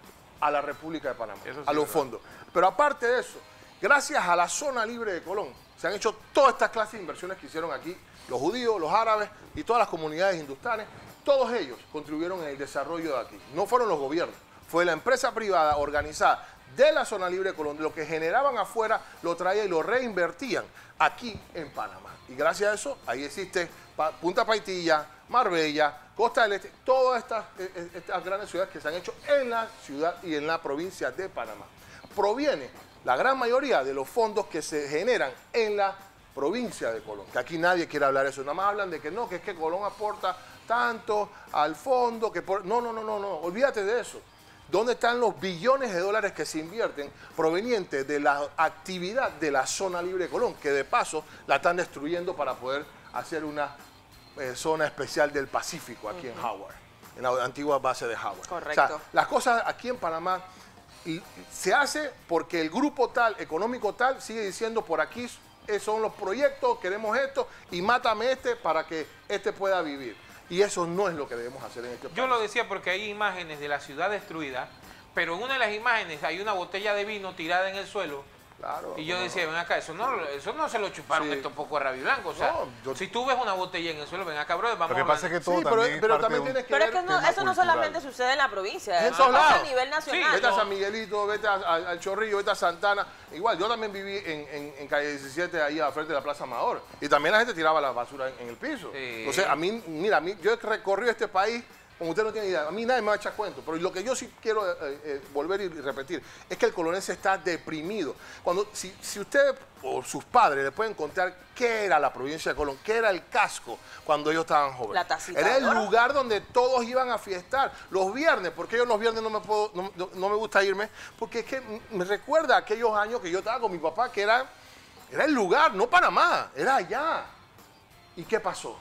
a la República de Panamá, sí, a los fondos. Pero aparte de eso, gracias a la zona libre de Colón, se han hecho todas estas clases de inversiones que hicieron aquí los judíos, los árabes y todas las comunidades hindústanes. Todos ellos contribuyeron en el desarrollo de aquí. No fueron los gobiernos, fue la empresa privada organizada de la zona libre de Colón. Lo que generaban afuera lo traían y lo reinvertían aquí en Panamá. Y gracias a eso, ahí existe Punta Paitilla, Marbella, Costa del Este, todas estas, estas grandes ciudades que se han hecho en la ciudad y en la provincia de Panamá. Proviene la gran mayoría de los fondos que se generan en la provincia de Colón. Que aquí nadie quiere hablar de eso. Nada más hablan de que no, que es que Colón aporta tanto al fondo. que por... No, no, no, no, no. Olvídate de eso. ¿Dónde están los billones de dólares que se invierten provenientes de la actividad de la zona libre de Colón? Que de paso la están destruyendo para poder hacer una eh, zona especial del Pacífico aquí uh-huh. en Howard, en la antigua base de Howard. Correcto. O sea, las cosas aquí en Panamá y se hace porque el grupo tal, económico tal, sigue diciendo por aquí son los proyectos, queremos esto y mátame este para que este pueda vivir. Y eso no es lo que debemos hacer en este país. Yo lo decía porque hay imágenes de la ciudad destruida, pero en una de las imágenes hay una botella de vino tirada en el suelo. Claro, y yo no, decía, ven acá, eso no, eso no se lo chuparon sí. estos pocos rabiblancos. O sea, no, yo... si tú ves una botella en el suelo, ven acá, bro, vamos Lo que pasa es que todo sí, también pero, pero también tienes que Pero ver es que no, eso no solamente sucede en la provincia, en todos lados. A nivel nacional. Sí, vete a San Miguelito, vete a, a, al Chorrillo, vete a Santana. Igual, yo también viví en, en, en calle diecisiete, ahí a frente de la Plaza Amador. Y también la gente tiraba la basura en, en el piso. Sí. Entonces, a mí, mira, a mí, yo he recorrido este país, como usted no tiene idea, a mí nadie me va a echar cuento, pero lo que yo sí quiero eh, eh, volver y repetir es que el colonense está deprimido. Cuando, si, si usted o sus padres le pueden contar qué era la provincia de Colón, qué era el casco cuando ellos estaban jóvenes. La tacita era el de oro. lugar donde todos iban a fiestar. Los viernes, porque yo los viernes no me, puedo, no, no me gusta irme, porque es que me recuerda aquellos años que yo estaba con mi papá, que era, era el lugar, no Panamá, era allá. ¿Y qué pasó?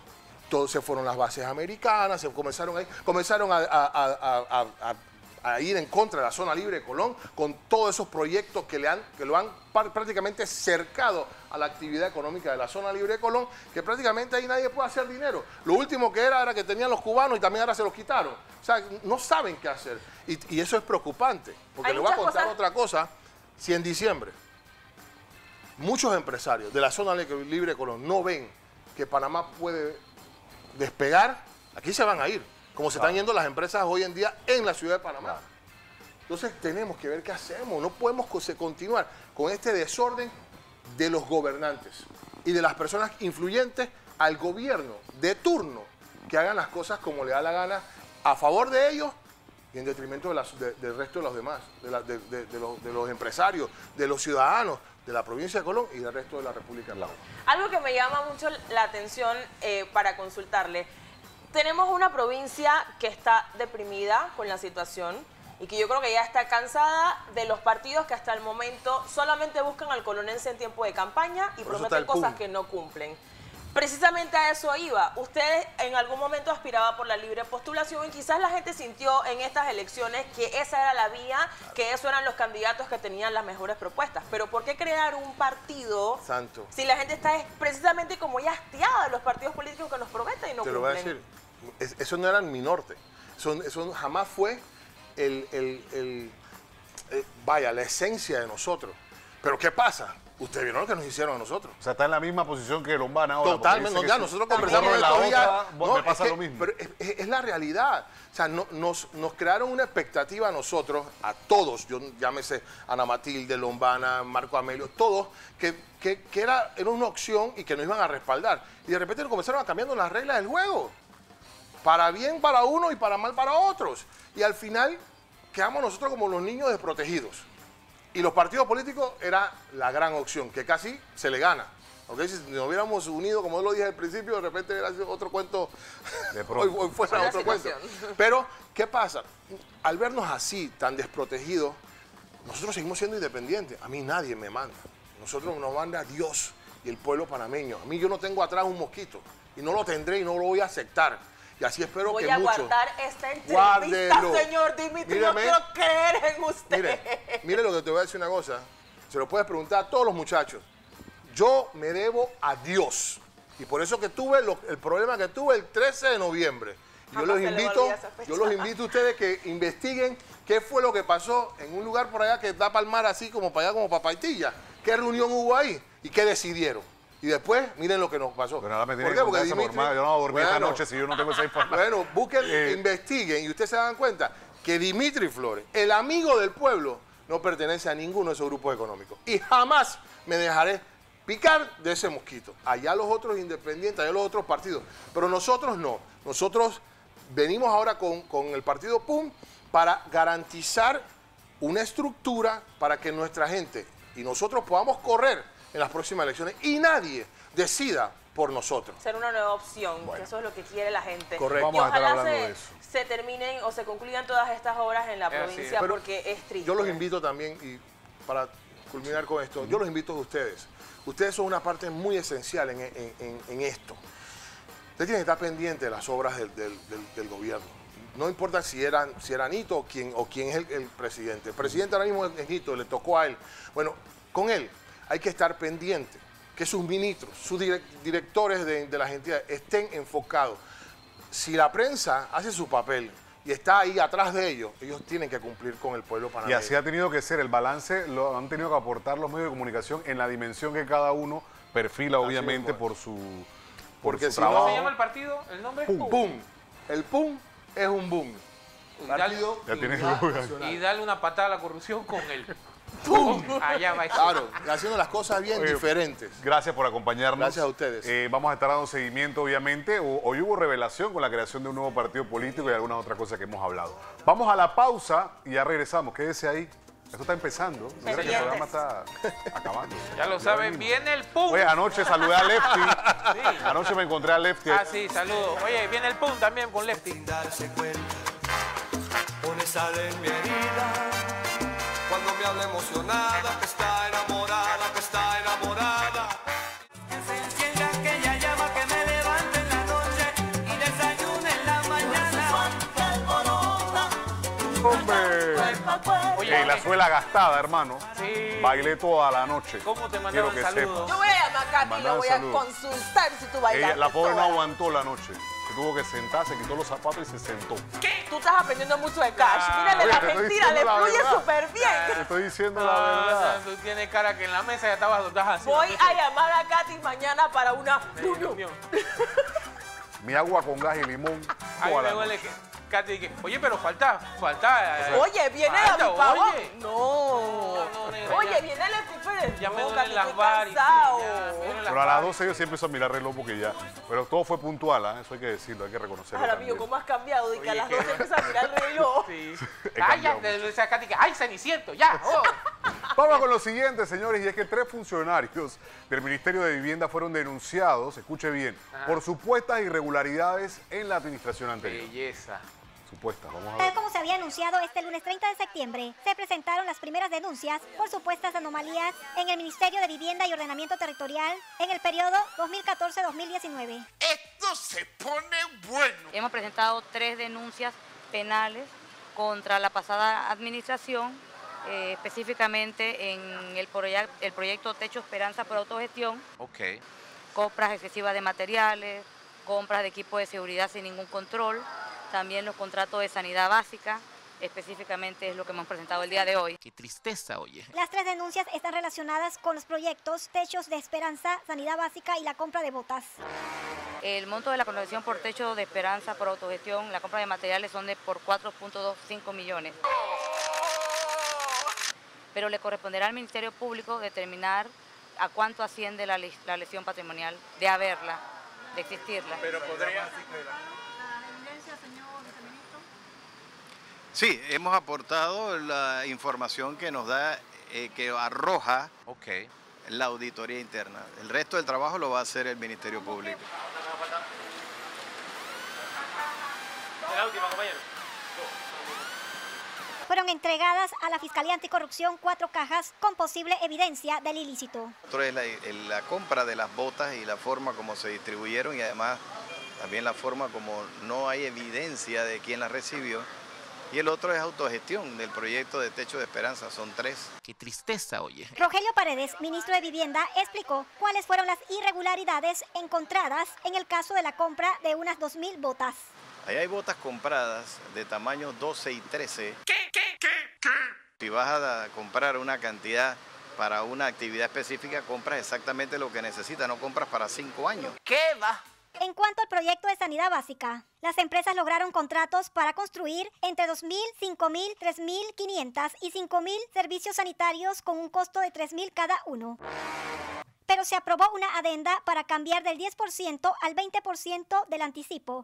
todos se fueron las bases americanas, se comenzaron a, comenzaron a, a, a, a, a, a ir en contra de la zona libre de Colón con todos esos proyectos que, le han, que lo han prácticamente cercado a la actividad económica de la zona libre de Colón, que prácticamente ahí nadie puede hacer dinero. Lo último que era era que tenían los cubanos y también ahora se los quitaron. O sea, no saben qué hacer. Y, y eso es preocupante, porque le voy a contar cosas... otra cosa. Si en diciembre muchos empresarios de la zona libre de Colón no ven que Panamá puede despegar, aquí se van a ir, como se claro. están yendo las empresas hoy en día en la ciudad de Panamá. Claro. Entonces tenemos que ver qué hacemos, no podemos continuar con este desorden de los gobernantes y de las personas influyentes al gobierno de turno, que hagan las cosas como le da la gana a favor de ellos y en detrimento de las, de, del resto de los demás, de, la, de, de, de, los, de los empresarios, de los ciudadanos, de la provincia de Colón y del resto de la República del Lago. Algo que me llama mucho la atención eh, para consultarle, tenemos una provincia que está deprimida con la situación y que yo creo que ya está cansada de los partidos que hasta el momento solamente buscan al colonense en tiempo de campaña y prometen cosas que no cumplen. Precisamente a eso iba. Usted en algún momento aspiraba por la libre postulación y quizás la gente sintió en estas elecciones que esa era la vía, que esos eran los candidatos que tenían las mejores propuestas. Pero ¿por qué crear un partido Santo. si la gente está precisamente como ya hastiada de los partidos políticos que nos prometen y no Te cumplen? lo voy a decir, es, eso no era mi norte. Eso, eso jamás fue el, el, el, el, vaya, la esencia de nosotros. Pero ¿qué pasa? Ustedes vieron lo que nos hicieron a nosotros. O sea, está en la misma posición que Lombana ahora. Totalmente, no, ya, nosotros conversamos en la otra, no, me pasa es lo que, mismo. Pero es, es, es la realidad. O sea, no, nos, nos crearon una expectativa a nosotros, a todos, yo llámese Ana Matilde, Lombana, Marco Amelio, todos, que, que, que era, era una opción y que nos iban a respaldar. Y de repente nos comenzaron a cambiando las reglas del juego. Para bien para uno y para mal para otros. Y al final quedamos nosotros como los niños desprotegidos. Y los partidos políticos era la gran opción, que casi se le gana. ¿Okay? Si nos hubiéramos unido, como lo dije al principio, de repente hubiera sido otro cuento, de hoy, hoy fuera otro cuento. Pero, ¿qué pasa? Al vernos así, tan desprotegidos, nosotros seguimos siendo independientes. A mí nadie me manda. Nosotros nos manda Dios y el pueblo panameño. A mí yo no tengo atrás un mosquito y no lo tendré y no lo voy a aceptar. Y así espero voy que a muchos... guardar esta entrevista, Guárdelo. señor Dimitri. Mírame, no quiero creer en usted. Mire, mire lo que te voy a decir una cosa. Se lo puedes preguntar a todos los muchachos. Yo me debo a Dios. Y por eso que tuve lo, el problema que tuve el trece de noviembre. Y yo los invito, yo los invito a ustedes que investiguen qué fue lo que pasó en un lugar por allá que da para el mar así como para allá, como para Paitilla. ¿Qué reunión hubo ahí? ¿Y qué decidieron? Y después, miren lo que nos pasó. Pero ahora me ¿Por qué? Porque Dimitri, yo no voy a dormir bueno, esta noche si yo no tengo esa información. Bueno, busquen, eh, investiguen y ustedes se dan cuenta que Dimitri Flores, el amigo del pueblo, no pertenece a ninguno de esos grupos económicos. Y jamás me dejaré picar de ese mosquito. Allá los otros independientes, allá los otros partidos. Pero nosotros no. Nosotros venimos ahora con, con el partido P U M para garantizar una estructura para que nuestra gente y nosotros podamos correr en las próximas elecciones y nadie decida por nosotros. Ser una nueva opción, bueno, que eso es lo que quiere la gente. Correcto. Y Vamos ojalá a estar hablando se, de eso. se terminen o se concluyan todas estas obras en la Es provincia así. porque es triste. Yo los invito también, y para culminar con esto, yo los invito a ustedes. Ustedes son una parte muy esencial en, en, en, en esto. Ustedes tienen que estar pendientes de las obras del, del, del, del gobierno. No importa si era, si era Nito o quién, o quién es el, el presidente. El presidente ahora mismo es Nito, le tocó a él. Bueno, con él hay que estar pendiente que sus ministros, sus directores de, de las entidades estén enfocados. Si la prensa hace su papel y está ahí atrás de ellos, ellos tienen que cumplir con el pueblo panameño. Y así ha tenido que ser. El balance lo han tenido que aportar los medios de comunicación en la dimensión que cada uno perfila, obviamente, por su, por Porque su si trabajo. ¿Cómo se llama el partido? ¿El nombre? Pum. Boom. El P U M es un boom. Y dale, Ya tienes y dale una patada a la corrupción con el ¡Pum! Allá va. Claro, haciendo las cosas bien Oye, diferentes. Gracias por acompañarnos. Gracias a ustedes. Eh, vamos a estar dando seguimiento, obviamente. O- Hoy hubo revelación con la creación de un nuevo partido político y algunas otras cosas que hemos hablado. Vamos a la pausa y ya regresamos. Quédese ahí. Esto está empezando. Mira que el programa está acabando. Ya lo saben, viene el pum. Oye, anoche saludé a Lefty. Sí. Anoche me encontré a Lefty. Ah, sí, saludos. Oye, viene el pum también con Lefty. Pone sal en mi herida cuando me habla emocionada que está enamorada, que está enamorada. Que se encienda aquella llama que me levante en la noche ¡Hombre! Oye, y la suela gastada, hermano. Sí. Bailé toda la noche. ¿Cómo te Quiero mandaron que saludos? Yo voy a llamar a Katy y Mandaron lo voy a saludos. consultar si tú bailaste. Ella, la pobre no toda. aguantó la noche. Se tuvo que sentar, se quitó los zapatos y se sentó. Tú estás aprendiendo mucho de Cash. Mírale Oye, la te estoy mentira, le diciendo la fluye verdad. súper bien. Te estoy diciendo la No, verdad. no, tú tienes cara que en la mesa ya estabas estás así. Voy a llamar a Katy mañana para una reunión. Mi agua con gas y limón. A mí toda me la duele noche. que Katy que, oye, pero falta, falta. eh, Oye, viene falta, a mi favor. oye. No. no, negra, Oye, ya. viene el equipo. Ya me No, duelen Katy, las estoy varices, cansado. ya, me duelen las Pero a las varices. doce yo sí empiezo a mirar reloj porque ya. Pero todo fue puntual, ¿ah? Eso hay que decirlo, hay que reconocerlo. Ahora, también. amigo, ¿cómo has cambiado? Y que a Oye, las ¿qué? doce empiezas a mirar el reloj. Sí. He Ay, ya, cambiado le decía a Katy que, ay, Ceniciento, ya. Oh. Vamos con lo siguiente, señores, y es que tres funcionarios del Ministerio de Vivienda fueron denunciados, escuche bien, Ajá. por supuestas irregularidades en la administración anterior. Belleza. Supuestas, vamos a Tal ver. como se había anunciado este lunes treinta de septiembre, se presentaron las primeras denuncias por supuestas anomalías en el Ministerio de Vivienda y Ordenamiento Territorial en el periodo dos mil catorce a dos mil diecinueve. Esto se pone bueno. Hemos presentado tres denuncias penales contra la pasada administración, eh, específicamente en el, proye- el proyecto Techo Esperanza por autogestión, Ok. compras excesivas de materiales, compras de equipo de seguridad sin ningún control, también los contratos de sanidad básica, específicamente es lo que hemos presentado el día de hoy. Qué tristeza, oye. Las tres denuncias están relacionadas con los proyectos Techos de Esperanza, Sanidad Básica y la compra de botas. El monto de la conversión por Techo de Esperanza por autogestión, la compra de materiales son de por cuatro punto veinticinco millones. Pero le corresponderá al Ministerio Público determinar a cuánto asciende la, le- la lesión patrimonial de haberla, de existirla. Pero podría... Sí, hemos aportado la información que nos da, eh, que arroja Ok. la auditoría interna. El resto del trabajo lo va a hacer el Ministerio Público. La última, compañero. Fueron entregadas a la Fiscalía Anticorrupción cuatro cajas con posible evidencia del ilícito. Otro es la, el- la compra de las botas y la forma como se distribuyeron y además también la forma como no hay evidencia de quién las recibió. Y el otro es autogestión del proyecto de Techo de Esperanza, son tres. Qué tristeza, oye. Rogelio Paredes, ministro de Vivienda, explicó cuáles fueron las irregularidades encontradas en el caso de la compra de unas dos mil botas. Ahí hay botas compradas de tamaño doce y trece. ¿Qué, qué, qué, qué? Si vas a comprar una cantidad para una actividad específica, compras exactamente lo que necesitas, no compras para cinco años. ¿Qué va? En cuanto al proyecto de sanidad básica, las empresas lograron contratos para construir entre dos mil, cinco mil, tres mil quinientos y cinco mil servicios sanitarios con un costo de tres mil cada uno. Pero se aprobó una adenda para cambiar del diez por ciento al veinte por ciento del anticipo.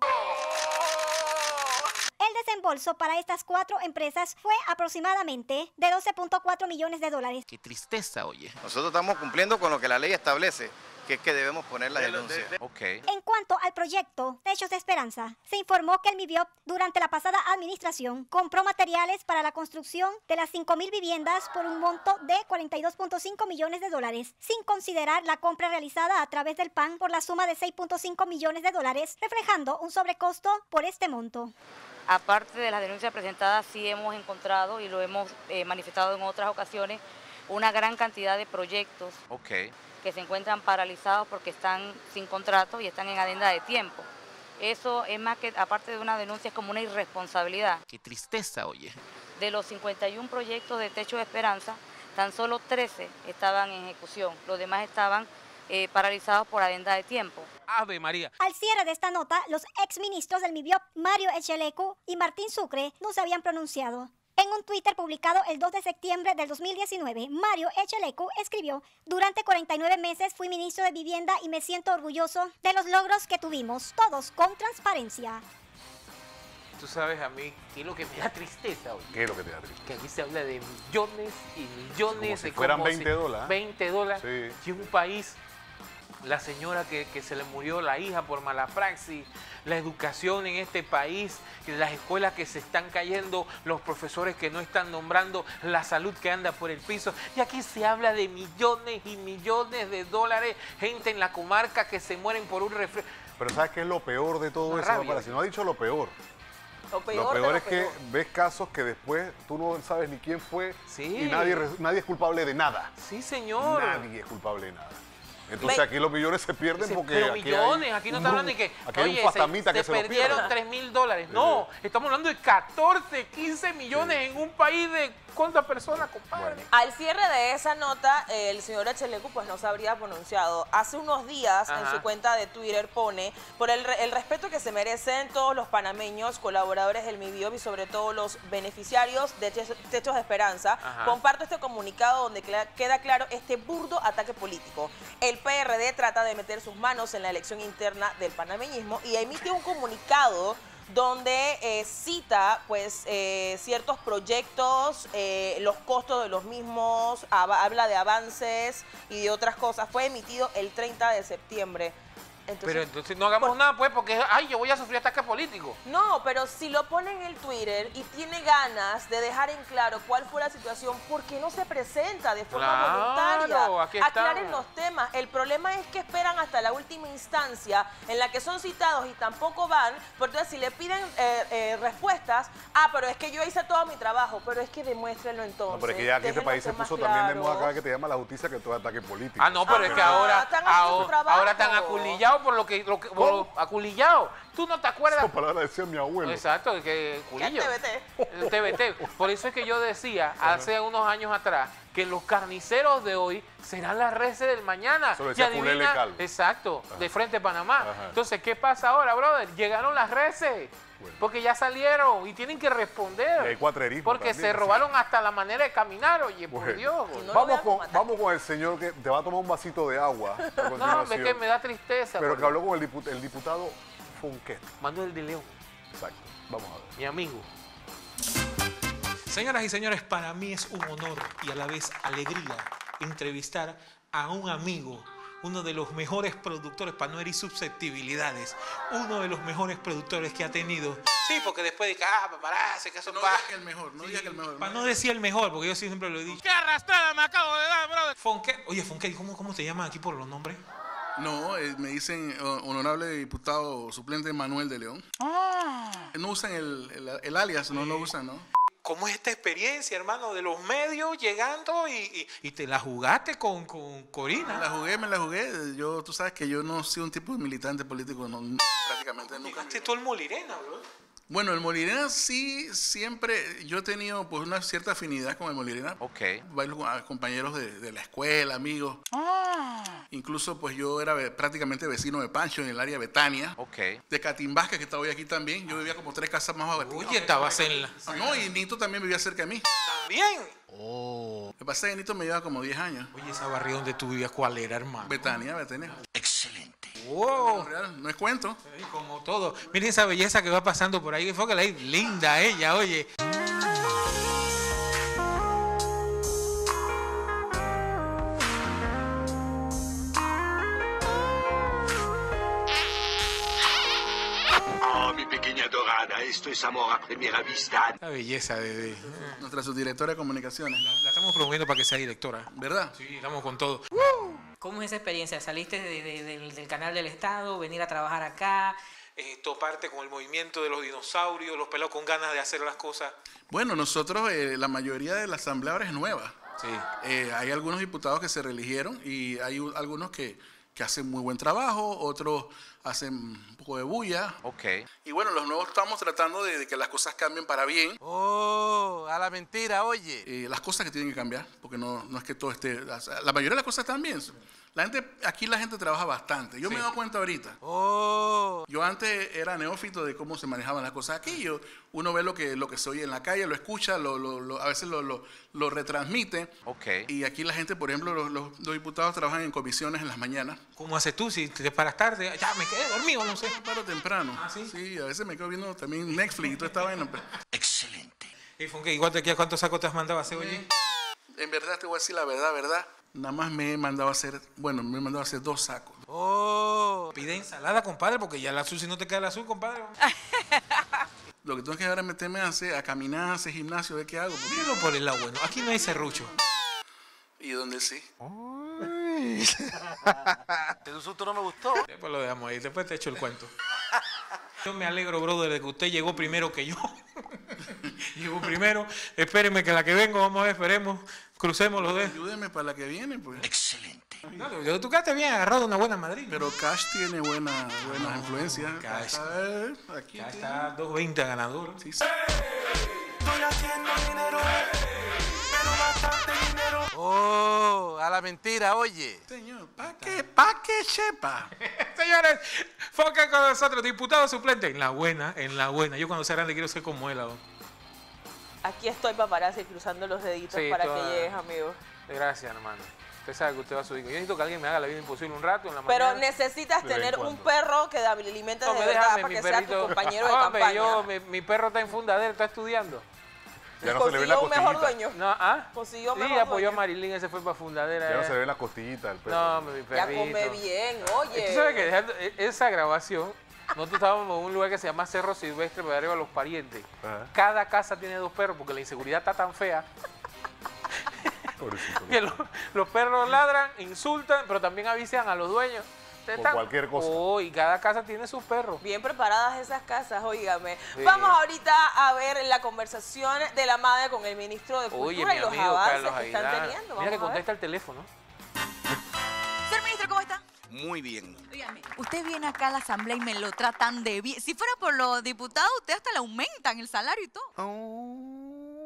El desembolso para estas cuatro empresas fue aproximadamente de doce punto cuatro millones de dólares. Qué tristeza, oye. Nosotros estamos cumpliendo con lo que la ley establece, que es que debemos poner la denuncia. Ok. En cuanto al proyecto Techos de Esperanza, se informó que el MIBIOP durante la pasada administración compró materiales para la construcción de las cinco mil viviendas por un monto de cuarenta y dos punto cinco millones de dólares, sin considerar la compra realizada a través del P A N por la suma de seis punto cinco millones de dólares, reflejando un sobrecosto por este monto. Aparte de las denuncias presentadas, sí hemos encontrado y lo hemos eh, manifestado en otras ocasiones, una gran cantidad de proyectos Ok. que se encuentran paralizados porque están sin contrato y están en adenda de tiempo. Eso es más que, aparte de una denuncia, es como una irresponsabilidad. Qué tristeza, oye. De los cincuenta y uno proyectos de Techo de Esperanza, tan solo trece estaban en ejecución, los demás estaban eh, paralizados por adenda de tiempo. Ave María. Al cierre de esta nota, los exministros del MIBIOP, Mario Echelecu y Martín Sucre, no se habían pronunciado. En un Twitter publicado el dos de septiembre del dos mil diecinueve, Mario Echelecu escribió: durante cuarenta y nueve meses fui ministro de Vivienda y me siento orgulloso de los logros que tuvimos, todos con transparencia. Tú sabes a mí qué es lo que me da tristeza, oye. ¿Qué es lo que te da tristeza? Que aquí se habla de millones y millones Como si de fueran como veinte si- dólares. veinte dólares. Sí. Y un país, la señora que, que se le murió la hija por mala praxis, la educación en este país, las escuelas que se están cayendo, los profesores que no están nombrando, la salud que anda por el piso. Y aquí se habla de millones y millones de dólares, gente en la comarca que se mueren por un refresco. Pero ¿sabes qué es lo peor de todo Una eso? rabia. Papá? Si no ha dicho lo peor. Lo peor, lo peor de es lo que peor. ves casos que después tú no sabes ni quién fue Sí. y nadie, re- nadie es culpable de nada. Sí, señor. Nadie es culpable de nada. Entonces Ve- aquí los millones se pierden Sí, porque pero aquí millones, hay aquí no un está hablando de bru- que, aquí hay oye, un fatamita se, que se se lo perdieron pierde. tres mil dólares. No, estamos hablando de catorce, quince millones en un país de ¿cuántas personas, compadre? Al cierre de esa nota, eh, el señor Echelecu pues no se habría pronunciado. Hace unos días en Ajá. su cuenta de Twitter pone, por el, re- el respeto que se merecen todos los panameños, colaboradores del MIBIOB y sobre todo los beneficiarios de Techos Techos de Esperanza, Ajá. comparto este comunicado donde cla- queda claro este burdo ataque político. El P R D trata de meter sus manos en la elección interna del panameñismo y emite un comunicado donde eh, cita pues eh, ciertos proyectos, eh, los costos de los mismos, hab- habla de avances y de otras cosas. Fue emitido el treinta de septiembre. Entonces, Pero entonces no hagamos nada, pues, porque, ay, yo voy a sufrir ataque político. no, pero si lo pone en el Twitter y tiene ganas de dejar en claro cuál fue la situación, ¿por qué no se presenta de forma Claro, voluntaria? aquí Aclaren estamos. los temas. El problema es que esperan hasta la última instancia en la que son citados y tampoco van. Porque entonces si le piden eh, eh, respuestas, ah, pero es que yo hice todo mi trabajo, pero es que demuéstrenlo entonces. No, pero es que ya aquí este Dejen país se los temas puso también de claros. moda acá que te llama la justicia que todo es ataque político. Ah, no, pero es que Ah, ahora, están haciendo su ahora, trabajo. ahora están aculillados por lo que, lo que por lo- aculillados. ¿Tú no te acuerdas? Esa palabra decía mi abuelo. Exacto, que ¿Qué culillo. T V T? El T V T. Por eso es que yo decía hace unos años atrás que los carniceros de hoy serán las reses del mañana. Eso lo Y decía Culele adivina- Calvo. Exacto, Ajá. de frente a Panamá. Ajá. Entonces, ¿qué pasa ahora, brother? Llegaron las reses. Porque ya salieron y tienen que responder. Y hay cuatrerismo Porque también, se sí. robaron hasta la manera de caminar, oye, por Bueno, Dios. vamos, con, vamos con el señor que te va a tomar un vasito de agua a No, es continuación, que me da tristeza. pero porque- que habló con el, dipu- el diputado Fonquet. Manuel de León, Exacto, vamos a ver. mi amigo. Señoras y señores, para mí es un honor y a la vez alegría entrevistar a un amigo, uno de los mejores productores, para no herir susceptibilidades, uno de los mejores productores que ha tenido. Sí, porque después de que, ah, paparazzi, que eso No pa- digas que el mejor, no digas que el mejor. Para no decir el mejor, porque yo siempre lo he dicho. ¿Qué arrastrada me acabo de dar, brother? Fonque, oye, Fonque, ¿cómo, ¿cómo te llaman aquí por los nombres? No, eh, me dicen eh, honorable diputado suplente Manuel de León. No usan el, el- el alias, no lo usan, ¿no? ¿Cómo es esta experiencia, hermano, de los medios llegando y, y- y te la jugaste con, con Corina? Me la jugué, me la jugué. Yo, tú sabes que yo no soy un tipo de militante político, no, prácticamente nunca. Llegaste tú al Molirena, bro. Bueno, el Molirena sí, siempre, yo he tenido pues una cierta afinidad con el Molirena. Ok. Bailo con a compañeros de, de la escuela, amigos. Incluso pues yo era ve- prácticamente vecino de Pancho en el área de Betania. Ok. De Catimbasca, que estaba hoy aquí también. Yo vivía como tres casas más abajo. Oye, estabas en la... No, y Nito también vivía cerca de mí. ¿También? Oh. Lo que pasa es que Nito me lleva como diez años. Oye, esa barriga donde tú vivías, ¿cuál era, hermano? Betania, Betania. Excelente. Wow. Real, no es cuento. Sí, como todo. Miren esa belleza que va pasando por ahí. Enfócala ahí. Linda ella, oye. Oh, mi pequeña dorada, esto es amor a primera vista. La belleza de... de- Nuestra subdirectora de comunicaciones. La, la estamos promoviendo para que sea directora. ¿Verdad? Sí, estamos con todo. ¿Cómo es esa experiencia? ¿Saliste de- de- del, del canal del Estado, venir a trabajar acá? Eh, toparte con el movimiento de los dinosaurios, los pelados con ganas de hacer las cosas. Bueno, nosotros, eh, la mayoría de la asamblea ahora es nueva. Sí. Eh, hay algunos diputados que se reeligieron y hay u- algunos que, que hacen muy buen trabajo, otros hacen un poco de bulla. Ok. Y bueno, los nuevos estamos tratando de, de que las cosas cambien para bien. Oh, a la mentira, oye. Eh, las cosas que tienen que cambiar, porque no, no es que todo esté... La, la mayoría de las cosas están bien. La gente, aquí la gente trabaja bastante. Yo me he dado cuenta ahorita. Oh. Yo antes era neófito de cómo se manejaban las cosas aquí. Yo, uno ve lo que, lo que se oye en la calle, lo escucha, lo, lo- lo- a veces lo, lo, lo retransmite. Ok. Y aquí la gente, por ejemplo, los, los- los diputados trabajan en comisiones en las mañanas. ¿Cómo haces tú si te paras tarde? Ya, me quedé dormido, no sé. Yo paro temprano. ¿Ah, sí? Sí, a veces me quedo viendo también Netflix y toda esta vaina. pero- Excelente. ¿Y Fonque, igual de aquí a cuántos sacos te has mandado a hacer, oye? En verdad, te voy a decir la verdad, verdad. Nada más me he mandado a hacer, bueno, me he mandado a hacer dos sacos. Oh. Pide ensalada, compadre, porque ya la azul, si no te queda la azul, compadre. Lo que tengo que ahora es meterme a, hacer, a caminar, a hacer gimnasio, a ver qué hago. porque- Míralo por el lado bueno. Aquí no hay serrucho. ¿Y dónde sí? De un susto no me gustó. Después lo dejamos ahí, después te echo el cuento. Yo me alegro, brother, de que usted llegó primero que yo. Llegó primero. Espérenme que la que vengo, vamos a ver, esperemos. Crucemos los dedos. Ayúdeme para la que viene, pues. Excelente. Claro, tú quedaste bien agarrado una buena madrina. Pero Cash tiene buena, buenas No, influencias. Cash. Está, aquí Ya tiene. está dos veinte ganador. Sí, sí. Estoy haciendo dinero, pero bastante dinero. Oh, a la mentira, oye. Señor, ¿para qué? ¿Para qué sepa? Señores, foquen con nosotros, diputado suplente. En la buena, en la buena. Yo cuando sea grande quiero ser como él ahora. Aquí estoy, paparazzi, cruzando los deditos Sí, para toda- que llegues, amigo. Gracias, hermano. Usted sabe que usted va a subir. Yo necesito que alguien me haga la vida imposible un rato en la Pero mañana. necesitas De vez en tener cuando. un perro que alimente de Hombre, verdad déjame, para mi que sea tu perrito. compañero de Hombre, campaña. yo, mi, mi perro está en fundadero, está estudiando. Ya no se le ve la Consiguió un mejor costillita. dueño. No, ¿ah? Consiguió Sí, mejor apoyó a dueño. Marilyn, ese fue para fundadera. Ya no eh. se le ve la costillita del perro. No, mi Ya perrito. come bien, oye. Tú sabes que dejando e- esa grabación, nosotros estábamos en un lugar que se llama Cerro Silvestre, por arriba de los parientes. Ajá. Cada casa tiene dos perros porque la inseguridad está tan fea Pobrecito. que los, los perros ladran, insultan, pero también avisan a los dueños. Ustedes Por están- cualquier cosa. Oh, y cada casa tiene sus perros. Bien preparadas esas casas, óigame. Sí. Vamos ahorita a ver la conversación de la madre con el ministro de Cultura Oye, y mi los amigo avances Carlos que están Aguilar. teniendo. Mira que Vamos a ver. contesta el teléfono. Señor ministro, ¿cómo está? Muy bien. Dígame, usted viene acá a la asamblea y me lo tratan de bien. Si fuera por los diputados, usted hasta le aumentan el salario y todo.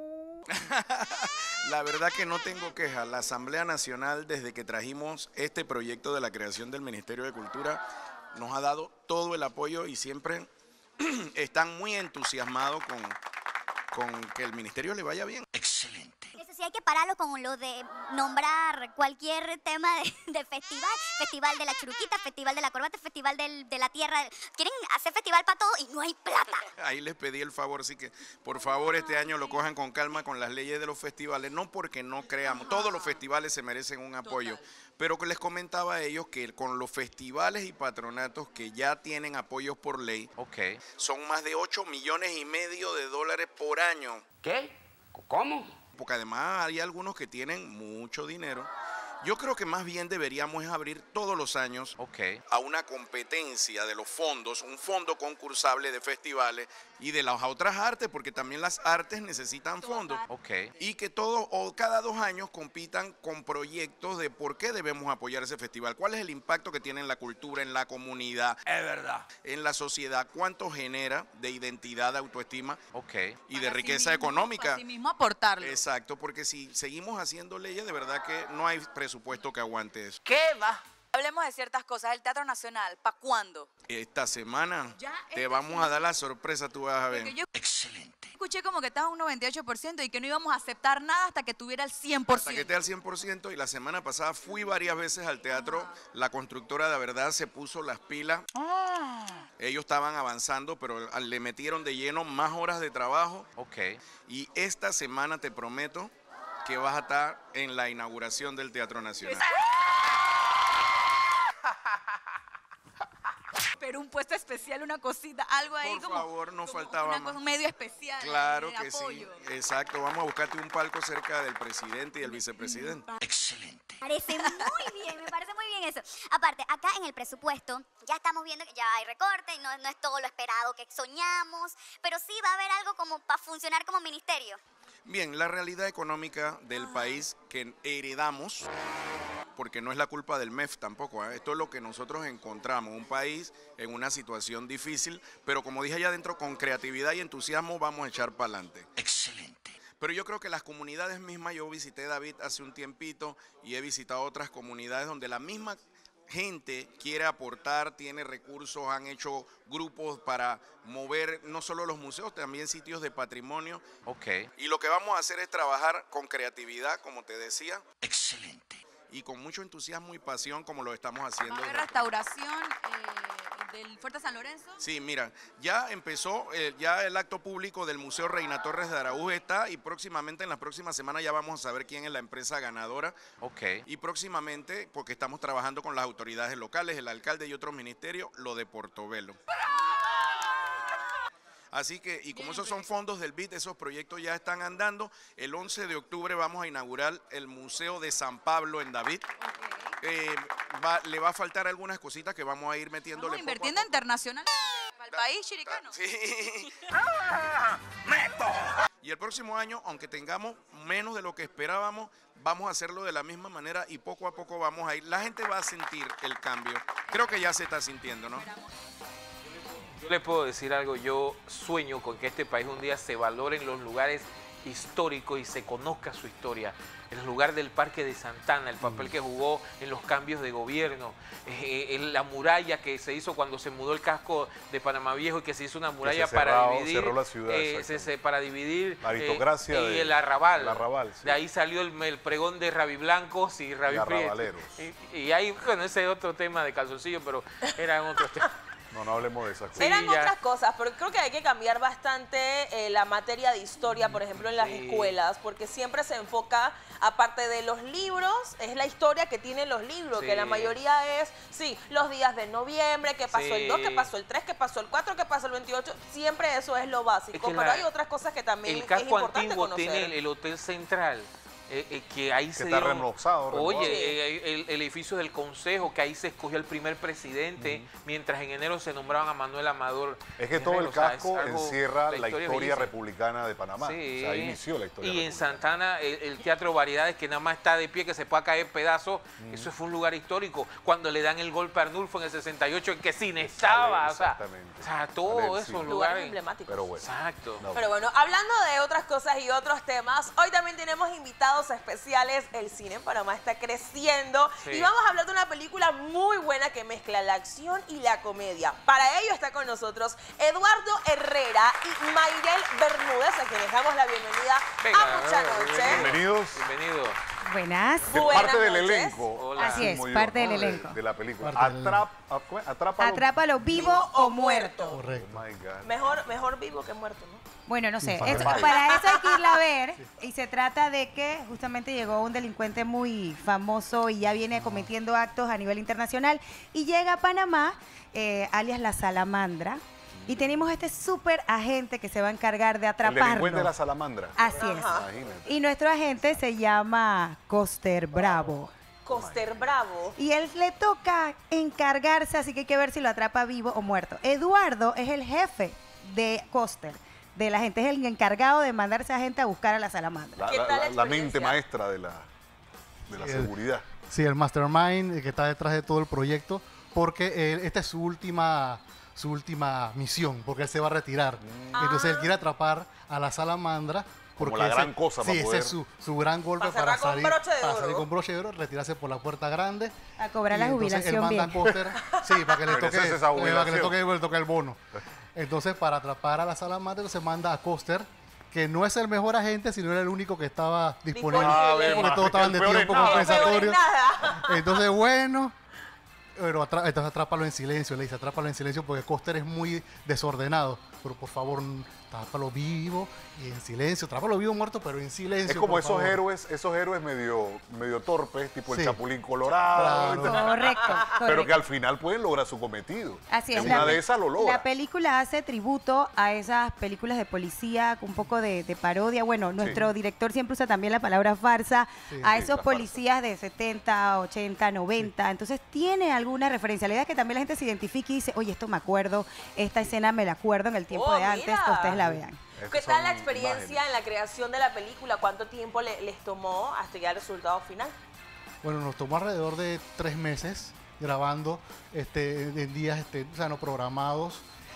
La verdad que no tengo queja. La Asamblea Nacional, desde que trajimos este proyecto de la creación del Ministerio de Cultura, nos ha dado todo el apoyo y siempre están muy entusiasmados con, con que el ministerio le vaya bien. Excelente. Eso sí, hay que pararlo con lo de nombrar cualquier tema de, de festival. Festival de la churuquita, festival de la corbata, festival del- de la tierra. Quieren hacer festival para todo y no hay plata. Ahí les pedí el favor, así que por favor este año lo cojan con calma con las leyes de los festivales, no porque no creamos, todos los festivales se merecen un apoyo, pero que les comentaba a ellos que con los festivales y patronatos que ya tienen apoyos por ley, Ok. son más de ocho millones y medio de dólares por año. ¿Qué? ¿Cómo? Porque además hay algunos que tienen mucho dinero. Yo creo que más bien deberíamos es abrir todos los años Ok. a una competencia de los fondos, un fondo concursable de festivales y de las otras artes, porque también las artes necesitan fondos. Ok. Y que todos o cada dos años compitan con proyectos de por qué debemos apoyar ese festival, cuál es el impacto que tiene en la cultura, en la comunidad, Es verdad. en la sociedad, cuánto genera de identidad, de autoestima Ok. y de riqueza económica. Así mismo aportarlo. Exacto, porque si seguimos haciendo leyes, de verdad que no hay presupuesto que aguante eso. ¿Qué va? Hablemos de ciertas cosas. El Teatro Nacional, ¿para cuándo? Esta semana Ya te esta vamos a dar la sorpresa, tú vas a ver. Porque yo Excelente. escuché como que estaba un noventa y ocho por ciento y que no íbamos a aceptar nada hasta que tuviera el cien por Hasta que ciento. esté al cien por ciento y la semana pasada fui varias veces al teatro, la constructora de verdad se puso las pilas, ellos estaban avanzando pero le metieron de lleno más horas de trabajo Ok. y esta semana te prometo que vas a estar en la inauguración del Teatro Nacional. Pero un puesto especial, una cosita, algo ahí Por como, favor, no como faltaba una más. cosa, un medio especial. Claro de que apoyo. sí, exacto, vamos a buscarte un palco cerca del presidente y del vicepresidente. Excelente. Parece muy bien, me parece muy bien eso. Aparte, acá en el presupuesto ya estamos viendo que ya hay recortes, no, no es todo lo esperado que soñamos, pero sí va a haber algo como para funcionar como ministerio. Bien, la realidad económica del país que heredamos, porque no es la culpa del M E F tampoco, ¿eh? Esto es lo que nosotros encontramos, un país en una situación difícil, pero como dije allá adentro, con creatividad y entusiasmo vamos a echar para adelante. Excelente. Pero yo creo que las comunidades mismas, yo visité David hace un tiempito y he visitado otras comunidades donde la misma gente quiere aportar, tiene recursos, han hecho grupos para mover no solo los museos, también sitios de patrimonio. Ok. Y lo que vamos a hacer es trabajar con creatividad, como te decía. Excelente. Y con mucho entusiasmo y pasión, como lo estamos Va haciendo. a haber desde- restauración eh, del Fuerte San Lorenzo. Sí, mira, ya empezó, eh, ya el acto público del Museo Reina Torres de Araújo está y próximamente, en las próximas semanas ya vamos a saber quién es la empresa ganadora. Ok. Y próximamente, porque estamos trabajando con las autoridades locales, el alcalde y otros ministerios, lo de Portobelo. Así que, y como esos son fondos del B I D, esos proyectos ya están andando. El once de octubre vamos a inaugurar el Museo de San Pablo en David. Eh, va- le va a faltar algunas cositas que vamos a ir metiéndole Estamos poco a invirtiendo internacional. Para el país chiricano. Sí. Y el próximo año, aunque tengamos menos de lo que esperábamos, vamos a hacerlo de la misma manera y poco a poco vamos a ir. La gente va a sentir el cambio. Creo que ya se está sintiendo, ¿no? Yo le puedo decir algo, yo sueño con que este país un día se valoren los lugares históricos y se conozca su historia. El lugar del Parque de Santana, el papel que jugó en los cambios de gobierno, eh, eh, la muralla que se hizo cuando se mudó el casco de Panamá Viejo y que se hizo una muralla se para cerró- dividir, cerró la ciudad, eh, se- se- para dividir La aristocracia eh, y de- el arrabal. el arrabal, sí. De ahí salió el, el pregón de Ravi Blancos y Ravi Y Prieto. arrabaleros. Y, y ahí, bueno, ese es otro tema de calzoncillo, pero eran otros temas. No, no hablemos de esas cosas. Eran ya. otras cosas, pero creo que hay que cambiar bastante eh, la materia de historia, por ejemplo, en las Sí. escuelas, porque siempre se enfoca, aparte de los libros, es la historia que tienen los libros, Sí. que la mayoría es, sí, los días de noviembre, que pasó el Sí. dos, que pasó el tres, que pasó el cuatro, que pasó el veintiocho, siempre eso es lo básico, Es que pero la- hay otras cosas que también El es casco importante antiguo conocer. tiene el, el Hotel Central, eh, eh, que ahí se está dieron- remozado, renovado. Oye, Sí. eh, el, el edificio del Consejo, que ahí se escogió el primer presidente, mientras en enero se nombraban a Manuel Amador. Es que todo el Guerrero. O sea, es casco algo- encierra la historia historia, es bellísima. republicana de Panamá. Sí. O sea, ahí inició la historia Y en republicana. Santana, el, el Teatro Variedades, que nada más está de pie, que se pueda caer pedazos, eso fue un lugar histórico. Cuando le dan el golpe a Arnulfo en el sesenta y ocho, en que cine estaba. O sea, Exactamente. o sea, todos Sale el esos cine. lugares. Lugares emblemáticos. Pero bueno. Exacto. No. Pero bueno, hablando de otras cosas y otros temas, hoy también tenemos invitados especiales. El cine en Panamá está creciendo Sí. y vamos a hablar de una película muy buena que mezcla la acción y la comedia. Para ello está con nosotros Eduardo Herrera y Mayrel Bermúdez, a quienes damos la bienvenida a Mucha Noche. Bienvenidos. Bienvenidos. Buenas. Que Buenas parte del noches. elenco. Hola. Así es, asumo yo, parte del ¿no? De- elenco. De, la película. Parte del Atrap, ap- ¿cómo es? Atrápalo. Atrápalo vivo o muerto. Correcto. Oh my God. Mejor, mejor vivo que muerto, ¿no? Bueno, no sé. Infame. Esto- para eso hay que irla a ver. Y se trata de que justamente llegó un delincuente muy famoso y ya viene cometiendo actos a nivel internacional. Y llega a Panamá, eh, alias La Salamandra. Y tenemos este súper agente que se va a encargar de El delincuente de atraparlo. la salamandra. Así es. Imagínate. Y nuestro agente se llama Coster Bravo. Coster Bravo. Y él le toca encargarse, así que hay que ver si lo atrapa vivo o muerto. Eduardo es el jefe de Coster, de la gente, es el encargado de mandar a esa gente a buscar a la salamandra. La, ¿Qué la- tal la la- la mente experiencia? maestra de la, de la Sí, seguridad. Sí, el mastermind eh, que está detrás de todo el proyecto, porque eh, esta es su última, su última misión, porque él se va a retirar. Entonces él quiere atrapar a la salamandra. Como Porque la gran ese- cosa sí, para ese poder- es su, su gran golpe Para para, cerrar con salir, broche de para oro. salir con broche de oro, retirarse por la puerta grande. A cobrar la Y entonces él jubilación manda bien. a Coster, sí, para que le toque, Merecerse esa eh, para que le jubilación. toque, le toque el bono. Entonces, para atrapar a la salamandra, se manda a Coster, que no es el mejor agente, sino era el único que estaba disponible, Disponible. porque Ah, todos estaban de el peor es tiempo nada. compensatorio. Peor es nada. Entonces, bueno, pero atra- entonces atrápalo en silencio, le dice, atrápalo en silencio porque Coster es muy desordenado. Pero por favor, atrápalo vivo y en silencio, atrápalo vivo muerto, pero en silencio. Es como por esos favor. héroes, esos héroes medio, medio torpes, tipo Sí. el Chapulín Colorado. Claro. ¿viste? Correcto, Pero correcto. que al final pueden lograr su cometido. Así es. En una la- de esas lo logra. La película hace tributo a esas películas de policía, con un poco de, de parodia. Bueno, nuestro director siempre usa también la palabra farsa Sí, a sí, esos la policías de setenta, ochenta, noventa. Entonces tiene alguna referencia. La idea es que también la gente se identifique y dice, oye, esto me acuerdo, esta escena me la acuerdo en el tiempo Oh, de antes, mira. que ustedes la vean. ¿Qué Estas tal la son experiencia imágenes. en la creación de la película? ¿Cuánto tiempo le- les tomó hasta llegar al resultado final? Bueno, nos tomó alrededor de tres meses grabando este, en días este, o sea, no programados.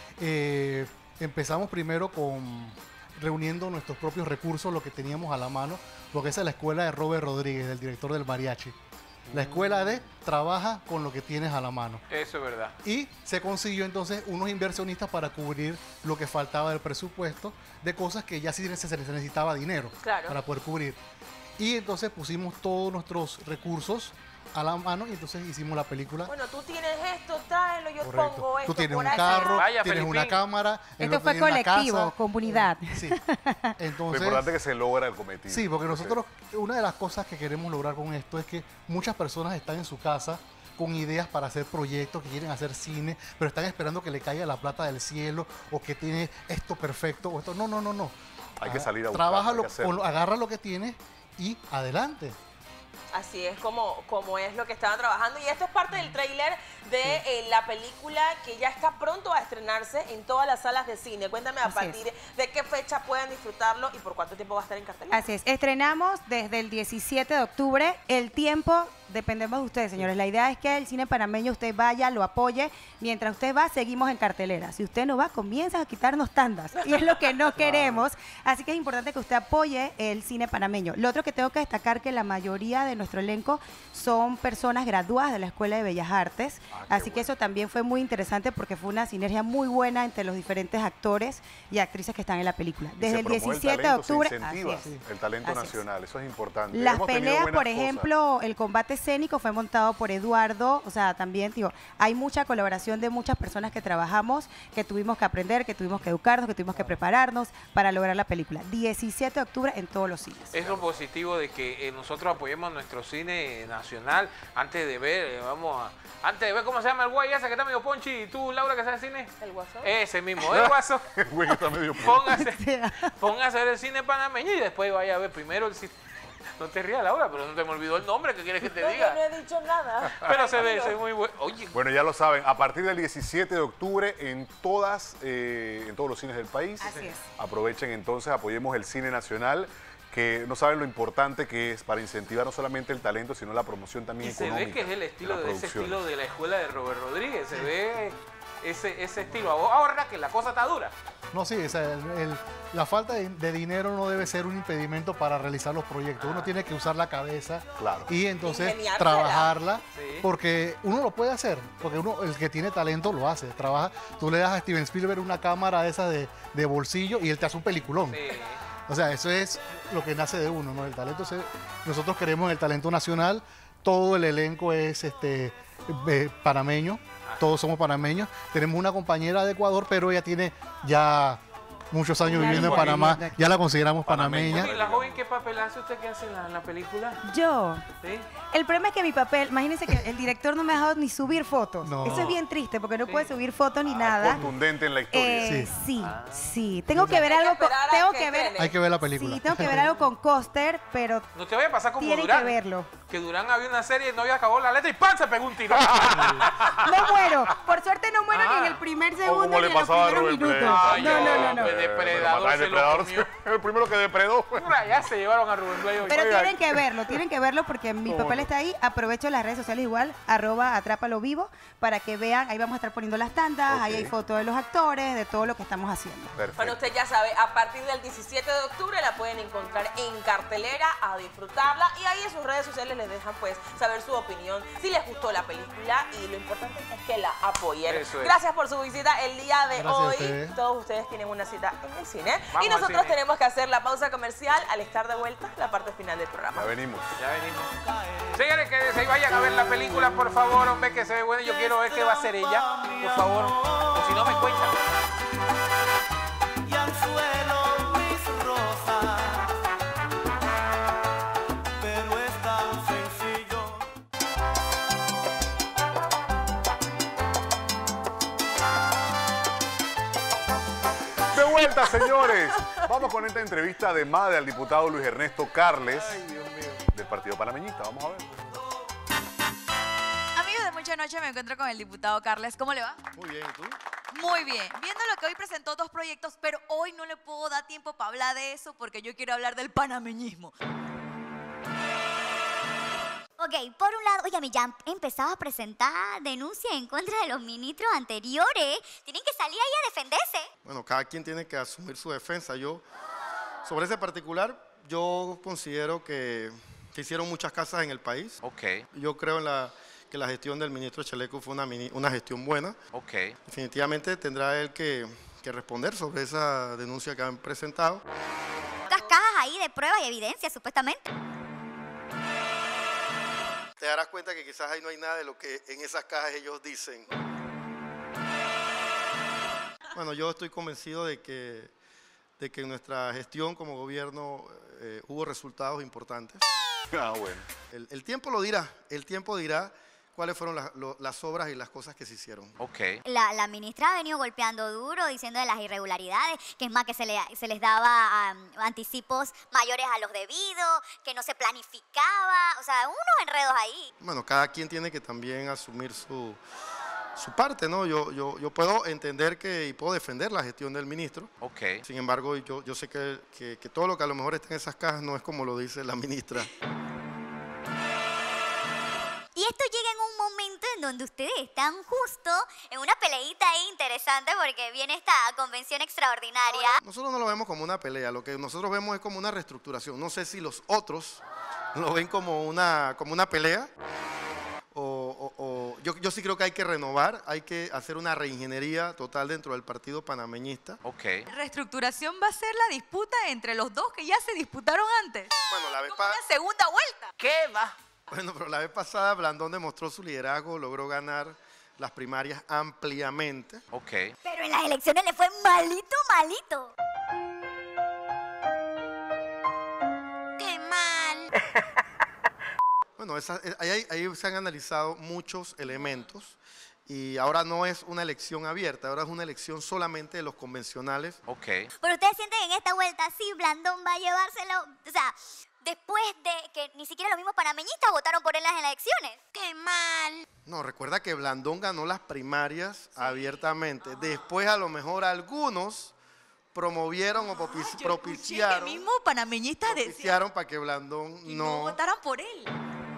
Eh, empezamos primero con reuniendo nuestros propios recursos, lo que teníamos a la mano, porque esa es la escuela de Robert Rodríguez, el director del mariachi. La escuela de trabaja con lo que tienes a la mano. Eso es verdad. Y se consiguió entonces unos inversionistas para cubrir lo que faltaba del presupuesto de cosas que ya sí se se necesitaba dinero Claro. para poder cubrir. Y entonces pusimos todos nuestros recursos a la mano y entonces hicimos la película. Bueno, tú tienes esto, tráelo, yo Correcto. pongo esto Tú tienes por un allá. carro, Vaya, tienes Felipín. una cámara. el Esto otro fue tiene una colectivo, casa. comunidad. Sí. Lo Entonces, importante es que se logra el cometido. sí, porque nosotros, una de las cosas que queremos lograr con esto es que muchas personas están en su casa con ideas para hacer proyectos, que quieren hacer cine, pero están esperando que le caiga la plata del cielo o que tiene esto perfecto o esto. No, no, no, no. Hay que Ah, salir a buscarlo, Trabájalo, hay que hacerlo. con lo- agarra lo que tienes y adelante. Así es como, como es lo que estaban trabajando. Y esto es parte del tráiler de eh, la película que ya está pronto a estrenarse en todas las salas de cine. Cuéntame a Así partir de qué fecha pueden disfrutarlo y por cuánto tiempo va a estar en cartelera. Así es, estrenamos desde el diecisiete de octubre. El tiempo dependemos de ustedes, señores. La idea es que el cine panameño usted vaya, lo apoye. Mientras usted va, seguimos en cartelera. Si usted no va, comienza a quitarnos tandas. Y es lo que no queremos. Así que es importante que usted apoye el cine panameño. Lo otro que tengo que destacar que la mayoría de nuestro elenco son personas graduadas de la Escuela de Bellas Artes. Ah, Así que eso también fue muy interesante porque fue una sinergia muy buena entre los diferentes actores y actrices que están en la película. Desde el diecisiete de octubre. Se incentiva así es. el talento Así nacional, eso es importante. Las Hemos tenido peleas, buenas por cosas. ejemplo, el combate escénico fue montado por Eduardo, o sea, también, digo, hay mucha colaboración de muchas personas que trabajamos, que tuvimos que aprender, que tuvimos que educarnos, que tuvimos que prepararnos para lograr la película. diecisiete de octubre en todos los cines. Es lo positivo de que eh, nosotros apoyemos nuestro cine nacional antes de ver, eh, vamos a, antes de ver cómo se llama el güey ese que está medio ponchi, y tú, Laura, que sabes cine. ¿El Guaso? Ese mismo, el Guaso. El güey que está medio ponchi. Póngase, póngase a ver el cine panameño y después vaya a ver primero el cine. No te rías, Laura, pero no te me olvidó el nombre, ¿qué quieres que te No, diga? yo no he dicho nada. Pero se ve, se ve muy bueno. Oye, Bueno, ya lo saben, a partir del diecisiete de octubre en todas, eh, en todos los cines del país. Así es. Aprovechen entonces, apoyemos el cine nacional, que no saben lo importante que es para incentivar no solamente el talento, sino la promoción también y se económica. ve que es el estilo de de las ese producciones. estilo de la escuela de Robert Rodríguez, se ve ese, ese estilo. Ahora que la cosa está dura. No, sí, o sea, el- el- la falta de, de dinero no debe ser un impedimento para realizar los proyectos. Uno tiene que usar la cabeza Claro. y entonces Ingeniársela. trabajarla, Sí. porque uno lo puede hacer, porque uno, el que tiene talento lo hace, trabaja. Tú le das a Steven Spielberg una cámara esa de, de bolsillo y él te hace un peliculón. Sí. O sea, eso es lo que nace de uno, ¿no? El talento, se- nosotros queremos el talento nacional, todo el elenco es este eh, panameño, todos somos panameños. Tenemos una compañera de Ecuador, pero ella tiene ya muchos años Ya viviendo en vive Panamá, aquí. ya la consideramos Panameña. panameña. Oye, ¿la joven qué papel hace usted que hace en la, en la película? Yo. ¿Sí? El problema es que mi papel, imagínense que el director no me ha dejado ni subir fotos. No. Eso es bien triste porque no Sí. puede subir fotos ni Ah, nada. contundente en la historia. Eh, Sí. sí, sí. Tengo que ver Hay que algo con, esperar a tengo que que ver, estrene. Hay que ver la película. sí, tengo que ver algo con Coster, pero No te vaya a pasar como tienen Durán. que verlo. Que Durán había una serie, no había acabado la letra y ¡pam! Se pegó un tiro. No muero, por suerte no muero ni en Ah. el primer como segundo le ni en los pasaba a primeros Rubén minutos. Blades. No, no, no, no. Pues depredador Pero se lo Depredador, comió. el primero que depredó fue. Mira, ya se llevaron a Rubén Blades. Pero Oigan, tienen que verlo, tienen que verlo porque mi ¿Cómo papel no? está ahí. Aprovecho las redes sociales igual, arroba atrápalo vivo, para que vean. Ahí vamos a estar poniendo las tandas, ahí Ok. hay fotos de los actores, de todo lo que estamos haciendo. Perfecto. Bueno, usted ya sabe, a partir del diecisiete de octubre la pueden encontrar en cartelera, a disfrutarla y ahí en sus redes sociales les dejan pues saber su opinión, si les gustó la película y lo importante es que la apoyen. Eso es. Gracias por su visita el día de Gracias a hoy. ustedes. Todos ustedes tienen una cita en el cine Vamos y al nosotros cine. tenemos que hacer la pausa comercial al estar de vuelta la parte final del programa. Ya venimos. Ya venimos. Señores, que se vayan a ver la película, por favor, hombre, que se ve buena. Yo quiero ver qué va a hacer ella, por favor. O si no, me cuentan. Y al suelo mis rosas, pero es tan sencillo. De vuelta, señores. Vamos con esta entrevista de madre al diputado Luis Ernesto Carles del Partido Panameñista. Vamos a ver. Amigos de Mucha Noche, me encuentro con el diputado Carles. ¿Cómo le va? Muy bien, ¿y tú? Muy bien. Viendo lo que hoy presentó dos proyectos, pero hoy no le puedo dar tiempo para hablar de eso porque yo quiero hablar del panameñismo. Ok, por un lado, oye, ya han empezado a presentar denuncias en contra de los ministros anteriores. Tienen que salir ahí a defenderse. Bueno, cada quien tiene que asumir su defensa. Yo, sobre ese particular, yo considero que se hicieron muchas casas en el país. Ok, Yo creo en la, que la gestión del ministro Chaleco fue una, mini- una gestión buena. ok. Definitivamente tendrá él que, que responder sobre esa denuncia que han presentado. Las cajas ahí de pruebas y evidencia, supuestamente. Te darás cuenta que quizás ahí no hay nada de lo que en esas cajas ellos dicen. Bueno, yo estoy convencido de que, de que en nuestra gestión como gobierno eh, hubo resultados importantes. Ah, bueno. El, el tiempo lo dirá, el tiempo dirá cuáles fueron las, lo- las obras y las cosas que se hicieron. Ok. La, la ministra ha venido golpeando duro, diciendo de las irregularidades, que es más que se, le, se les daba um, anticipos mayores a los debidos, que no se planificaba, o sea, unos enredos ahí. Bueno, cada quien tiene que también asumir su, su parte, ¿no? Yo, yo, yo puedo entender que y puedo defender la gestión del ministro. Ok. Sin embargo, yo, yo sé que, que, que todo lo que a lo mejor está en esas cajas no es como lo dice la ministra. Y esto llega en un momento en donde ustedes están justo en una peleita ahí interesante porque viene esta convención extraordinaria. Nosotros no lo vemos como una pelea, lo que nosotros vemos es como una reestructuración. No sé si los otros lo ven como una, como una pelea o, o- o- yo, yo sí creo que hay que renovar, hay que hacer una reingeniería total dentro del partido panameñista. Ok. Reestructuración va a ser la disputa entre los dos que ya se disputaron antes. Bueno, la vez Como una segunda vuelta. ¿Qué va? Bueno, pero la vez pasada Blandón demostró su liderazgo, logró ganar las primarias ampliamente. Ok. Pero en las elecciones le fue malito, malito. ¡Qué mal! Bueno, esa- eh, ahí, ahí se han analizado muchos elementos y ahora no es una elección abierta, ahora es una elección solamente de los convencionales. Ok. Pero ustedes sienten en esta vuelta, sí, Blandón va a llevárselo, o sea, después de que ni siquiera los mismos panameñistas votaron por él en las elecciones. ¡Qué mal! No, recuerda que Blandón ganó las primarias abiertamente. Después a lo mejor algunos promovieron o propici- propiciaron, mismo panameñistas decían propiciaron para que Blandón que no votaran por él.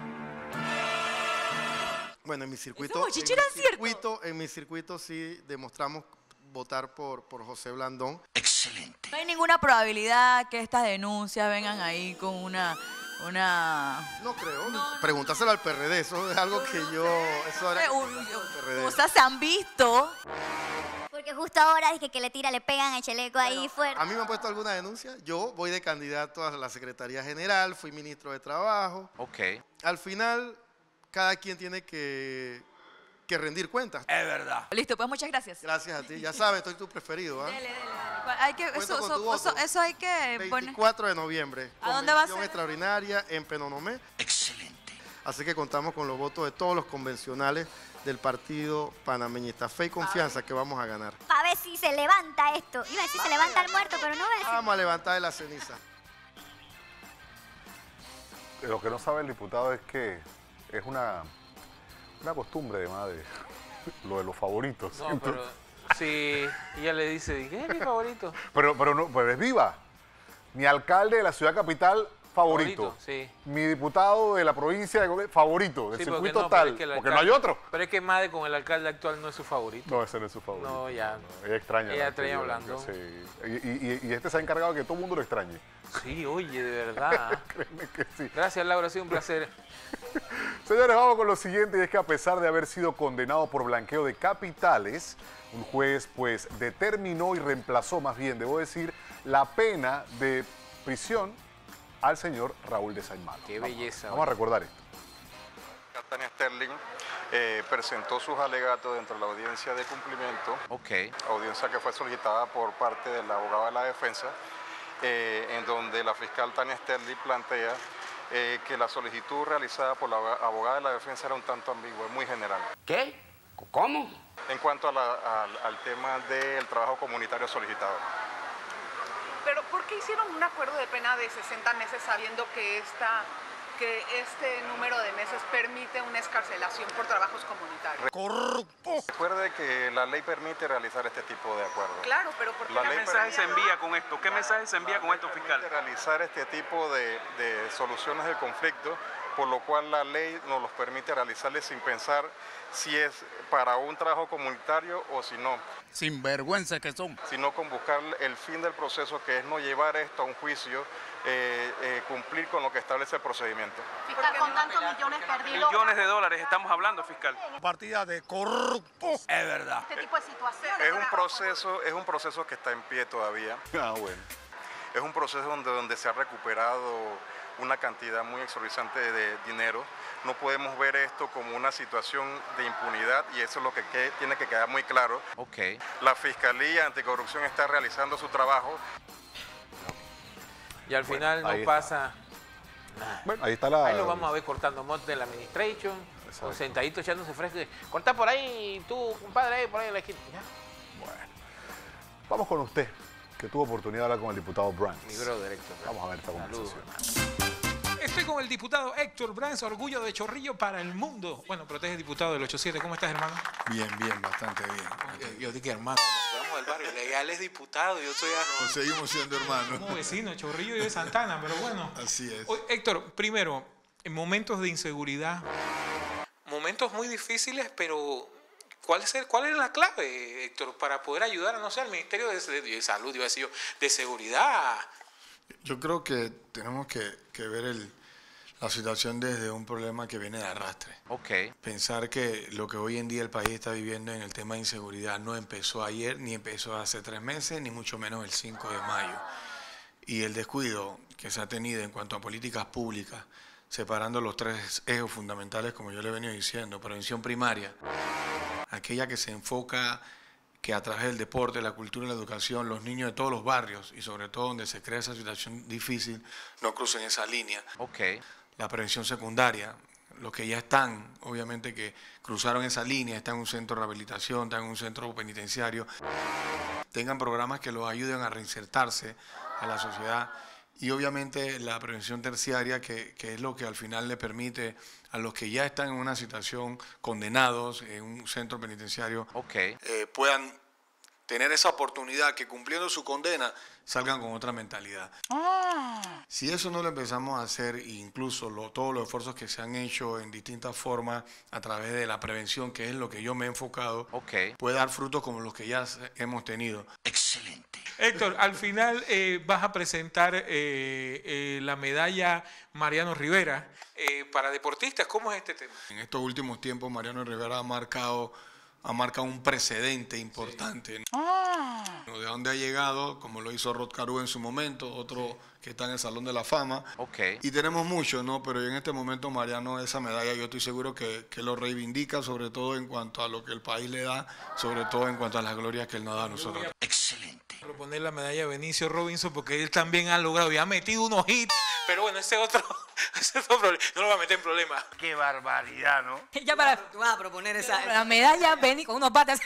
Bueno, en mi circuito, Esos en mi bochinches eran ciertos. circuito, en mi circuito sí demostramos votar por, por José Blandón. No hay ninguna probabilidad que estas denuncias vengan ahí con una... una... No creo. Pregúntaselo al P R D, eso es algo que yo... Eso era Uy, uy, al P R D. Cosas se han visto. Porque justo ahora dije que le tira, le pegan el chaleco ahí fuerte. A mí me han puesto alguna denuncia. Yo voy de candidato a la Secretaría General, fui ministro de Trabajo. Ok. Al final, cada quien tiene que, que rendir cuentas. Es verdad. Listo, pues muchas gracias. Gracias a ti. Ya sabes, estoy tu preferido. ¿ah? Hay que, Cuento eso, con eso- tu voto. eso- eso hay que poner... veinticuatro de noviembre. ¿A dónde va a Convención ser? extraordinaria en Penonomé. Excelente. Así que contamos con los votos de todos los convencionales del partido panameñista. Fe y confianza que vamos a ganar. A ver si se levanta esto. Iba a decir se levanta el muerto, pero no va a decir. Vamos a levantar de la ceniza. Lo que no sabe el diputado es que es una, una costumbre de madre, lo de los favoritos. No, pero sí, ella le dice, ¿qué es mi favorito? Pero, pero, no, pero es viva. Mi alcalde de la ciudad capital, favorito. Favorito, sí. Mi diputado de la provincia, de Gobierno, favorito. Del Sí, porque circuito no, pero tal. es que el porque alcalde- no hay otro. Pero es que Made con el alcalde actual no es su favorito. No, ese no es su favorito. No, ya. No, ella extraña. Ella la extraña a anterior, Blandón. sí. Y, y- y este se ha encargado de que todo el mundo lo extrañe. Sí, oye, de verdad. Créeme que sí. Gracias, Laura, ha sido un placer. Señores, vamos con lo siguiente, y es que a pesar de haber sido condenado por blanqueo de capitales, un juez pues determinó y reemplazó, más bien, debo decir, la pena de prisión al señor Raúl de Saimalo. Qué belleza. Vamos a recordar esto. Tania Sterling eh, presentó sus alegatos dentro de la audiencia de cumplimiento, Ok. audiencia que fue solicitada por parte del abogado de la defensa, eh, en donde la fiscal Tania Sterling plantea eh, que la solicitud realizada por la abogada de la defensa era un tanto ambigua, es muy general. ¿Qué? ¿Cómo? En cuanto a la- al, al tema del trabajo comunitario solicitado. Pero ¿por qué hicieron un acuerdo de pena de sesenta meses sabiendo que, esta, que este número de meses permite una escarcelación por trabajos comunitarios? ¡Corrupto! Recuerde que la ley permite realizar este tipo de acuerdos. Claro, pero ¿por qué La la ley mensaje se envía con esto? ¿Qué mensaje se envía con esto, fiscal? Realizar este tipo de, de soluciones del conflicto, por lo cual la ley nos los permite realizarles sin pensar si es para un trabajo comunitario o si no. Sin vergüenza que son. Sino con buscar el fin del proceso, que es no llevar esto a un juicio, eh, eh, cumplir con lo que establece el procedimiento. Fiscal, con tantos millones perdidos. Millones de dólares estamos hablando, fiscal. Partida de corruptos. Es verdad. Este tipo de situaciones. Es un proceso, es un proceso que está en pie todavía. Ah, bueno. Es un proceso donde, donde se ha recuperado una cantidad muy exorbitante de dinero. No podemos ver esto como una situación de impunidad y eso es lo que, que tiene que quedar muy claro. Ok. La Fiscalía Anticorrupción está realizando su trabajo. Y al final ahí no está. pasa nada. Bueno, ahí está la... Ahí lo vamos a ver cortando monte de la administration. O sentadito echándose fresco. Corta por ahí, tú, compadre, ahí, por ahí en la esquina. Ya. Bueno, vamos con usted, que tuvo oportunidad de hablar con el diputado Brands. Mi brother, Héctor. Vamos a ver esta Saludos. conversación. Estoy con el diputado Héctor Brands, orgullo de Chorrillo para el mundo. Bueno, protege diputado del ochenta y siete. ¿Cómo estás, hermano? Bien, bien, bastante bien. Yo, yo dije, hermano, vamos del barrio, legal es diputado, yo soy... Nos seguimos siendo hermanos. Como vecino, Chorrillo y de Santana, pero bueno. Así es. Oye, Héctor, primero, en momentos de inseguridad, momentos muy difíciles, pero ¿cuál es, el, cuál es la clave, Héctor, para poder ayudar a, no sé, al Ministerio de, de, de Salud, iba a decir yo, de Seguridad? Yo creo que tenemos que, que ver el, la situación desde un problema que viene de arrastre. Ok. Pensar que lo que hoy en día el país está viviendo en el tema de inseguridad no empezó ayer, ni empezó hace tres meses, ni mucho menos el cinco de mayo. Y el descuido que se ha tenido en cuanto a políticas públicas, separando los tres ejes fundamentales, como yo le he venido diciendo: prevención primaria, aquella que se enfoca que a través del deporte, la cultura y la educación, los niños de todos los barrios, y sobre todo donde se crea esa situación difícil, no crucen esa línea. Okay. La prevención secundaria, los que ya están, obviamente que cruzaron esa línea, están en un centro de rehabilitación, están en un centro penitenciario, tengan programas que los ayuden a reinsertarse a la sociedad. Y obviamente la prevención terciaria, que, que es lo que al final le permite a los que ya están en una situación condenados en un centro penitenciario, okay. eh, puedan tener esa oportunidad, que cumpliendo su condena salgan con otra mentalidad. Ah. Si eso no lo empezamos a hacer, incluso lo, todos los esfuerzos que se han hecho en distintas formas a través de la prevención, que es lo que yo me he enfocado, okay. puede dar frutos como los que ya hemos tenido. Excelente. Héctor, al final eh, vas a presentar eh, eh, la medalla Mariano Rivera eh, para deportistas. ¿Cómo es este tema? En estos últimos tiempos Mariano Rivera ha marcado, ha marcado un precedente importante. Sí. Ah. De dónde ha llegado, como lo hizo Rod Carew en su momento, otro que está en el Salón de la Fama. Okay. Y tenemos muchos, ¿no? Pero en este momento Mariano, esa medalla yo estoy seguro que, que lo reivindica, sobre todo en cuanto a lo que el país le da, sobre todo en cuanto a las glorias que él nos da a nosotros. Excelente. Proponer la medalla de Benicio Robinson porque él también ha logrado y ha metido unos hits. Pero bueno, ese otro, ese otro problema, no lo va a meter en problemas. Qué barbaridad, ¿no? Ya para... Tú vas a proponer esa... La medalla Beni con unos patas.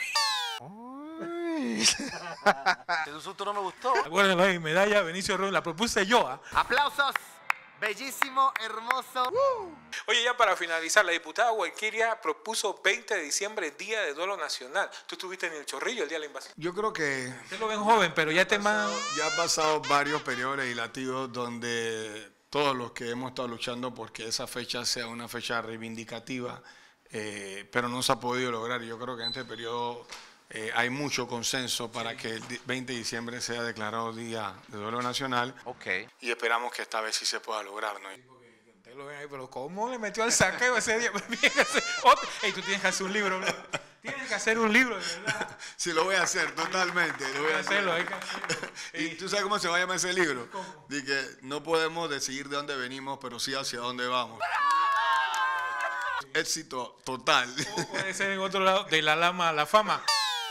Ese susto no me gustó. Acuérdenlo ahí, medalla Benicio Robinson, la propuse yo. ¿eh? Aplausos. Bellísimo, hermoso. Uh. Oye, ya para finalizar, la diputada Guayquiria propuso veinte de diciembre, Día de Duelo Nacional. Tú estuviste en el Chorrillo el día de la invasión. Yo creo que... Usted lo ven joven, pero ya te más... Ya han pasado varios periodos legislativos donde todos los que hemos estado luchando porque esa fecha sea una fecha reivindicativa, eh, pero no se ha podido lograr. Yo creo que en este periodo eh, hay mucho consenso para sí. que el veinte de diciembre sea declarado Día de Duelo Nacional. Okay. Y esperamos que esta vez sí se pueda lograr, ¿no? Usted lo ven ahí, pero ¿cómo le metió al saqueo ese día? Ey, tú tienes que hacer un libro, bro. Tienes que hacer un libro, de verdad. Sí, lo voy a hacer, totalmente. Lo voy a hacerlo, hacer. Hay que hacerlo. ¿Y tú sabes cómo se va a llamar ese libro? ¿Cómo? De que no podemos decidir de dónde venimos, pero sí hacia dónde vamos. Éxito total. O puede ser en otro lado, de la lama a la fama.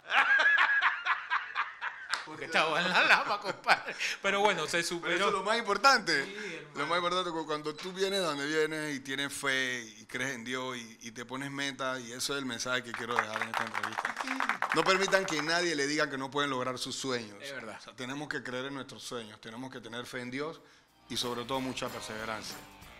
Porque estaba en la lama, compadre. Pero bueno, se superó. Pero eso es lo más importante. Sí, lo más importante es cuando tú vienes donde vienes y tienes fe y crees en Dios y, y te pones meta, y eso es el mensaje que quiero dejar en esta entrevista. No permitan que nadie le diga que no pueden lograr sus sueños. Es verdad. O sea, tenemos que creer en nuestros sueños, tenemos que tener fe en Dios y sobre todo mucha perseverancia.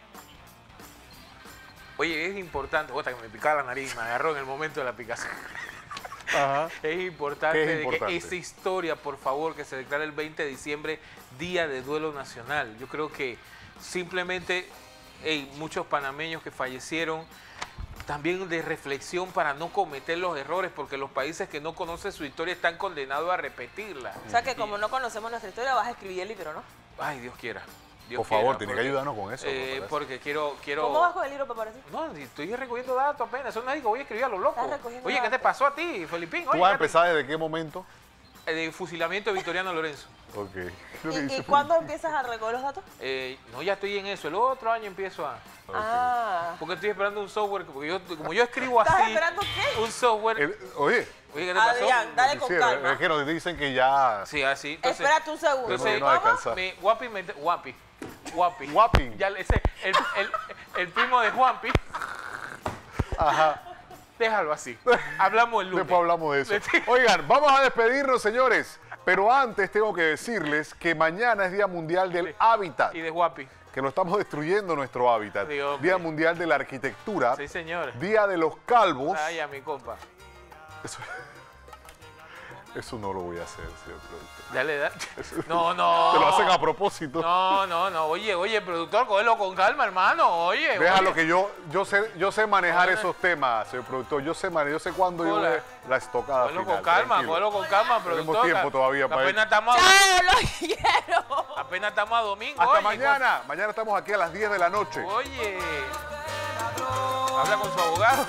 Oye, es importante, hasta que me picaba la nariz, me agarró en el momento de la picación. Ajá. Es importante, es importante que esa historia, por favor, que se declare el veinte de diciembre Día de Duelo Nacional. Yo creo que simplemente hay muchos panameños que fallecieron, también de reflexión para no cometer los errores, porque los países que no conocen su historia están condenados a repetirla. O sea que como no conocemos nuestra historia, vas a escribir el libro, ¿no? Ay, Dios quiera. Dios por favor, quiera, tiene porque, que ayudarnos con eso. Eh, porque quiero, quiero... ¿Cómo vas con el libro, papá? No, estoy recogiendo datos apenas. Eso no es que voy a escribir a lo loco. Oye, ¿qué te pasó a ti, Felipín? ¿Tú vas a empezar desde qué momento? De fusilamiento de Victoriano Lorenzo. Ok. ¿Y, ¿y cuándo empiezas a recoger los datos? Eh, no, ya estoy en eso. El otro año empiezo a... Okay. Ah. Porque estoy esperando un software, porque yo, como yo escribo así... ¿Estás esperando qué? Un software... El, oye. Oye, ¿qué te pasó? Adrián, dale con sí, calma. Es que nos dicen que ya... Sí, así. Entonces, espérate un segundo. Entonces, no, no me, Guapi me... Guapi. Guapi. Guapi. Ya, ese, el, el, el primo de Juanpi. Ajá. Déjalo así. Hablamos el lunes. Después hablamos de eso. Oigan, vamos a despedirnos, señores. Pero antes tengo que decirles que mañana es Día Mundial del Hábitat. Y de Guapi. Que no estamos destruyendo nuestro hábitat. Dios, Día ok. Mundial de la Arquitectura. Sí, señor. Día de los Calvos. Ay, a mi compa. Eso, eso no lo voy a hacer, señor productor. Dale, dale. No, no. Te lo hacen a propósito. No, no, no. Oye, oye, productor, cógelo con calma, hermano. Oye, Déjalo oye. que yo, yo sé, yo sé manejar Hola. esos temas, señor productor. Yo sé manejar, yo sé cuándo yo Hola. voy la estocada Cógelo final. con calma, tranquilo. cógelo con calma, productor. Tenemos tiempo todavía para Apenas eso. estamos a... ¡Chao, los quiero! Apenas estamos a domingo. Hasta oye, mañana. Mañana estamos aquí a las diez de la noche. Oye. Habla con su abogado.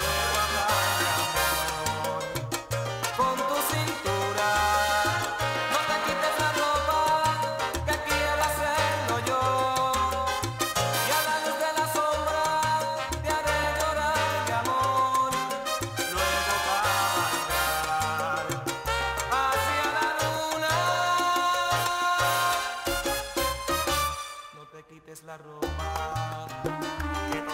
Con tu cintura, no te quites la ropa, que quiero hacerlo yo. Y a la luz de la sombra, te haré llorar, mi amor. Luego cabalgar hacia la luna. No te quites la ropa, que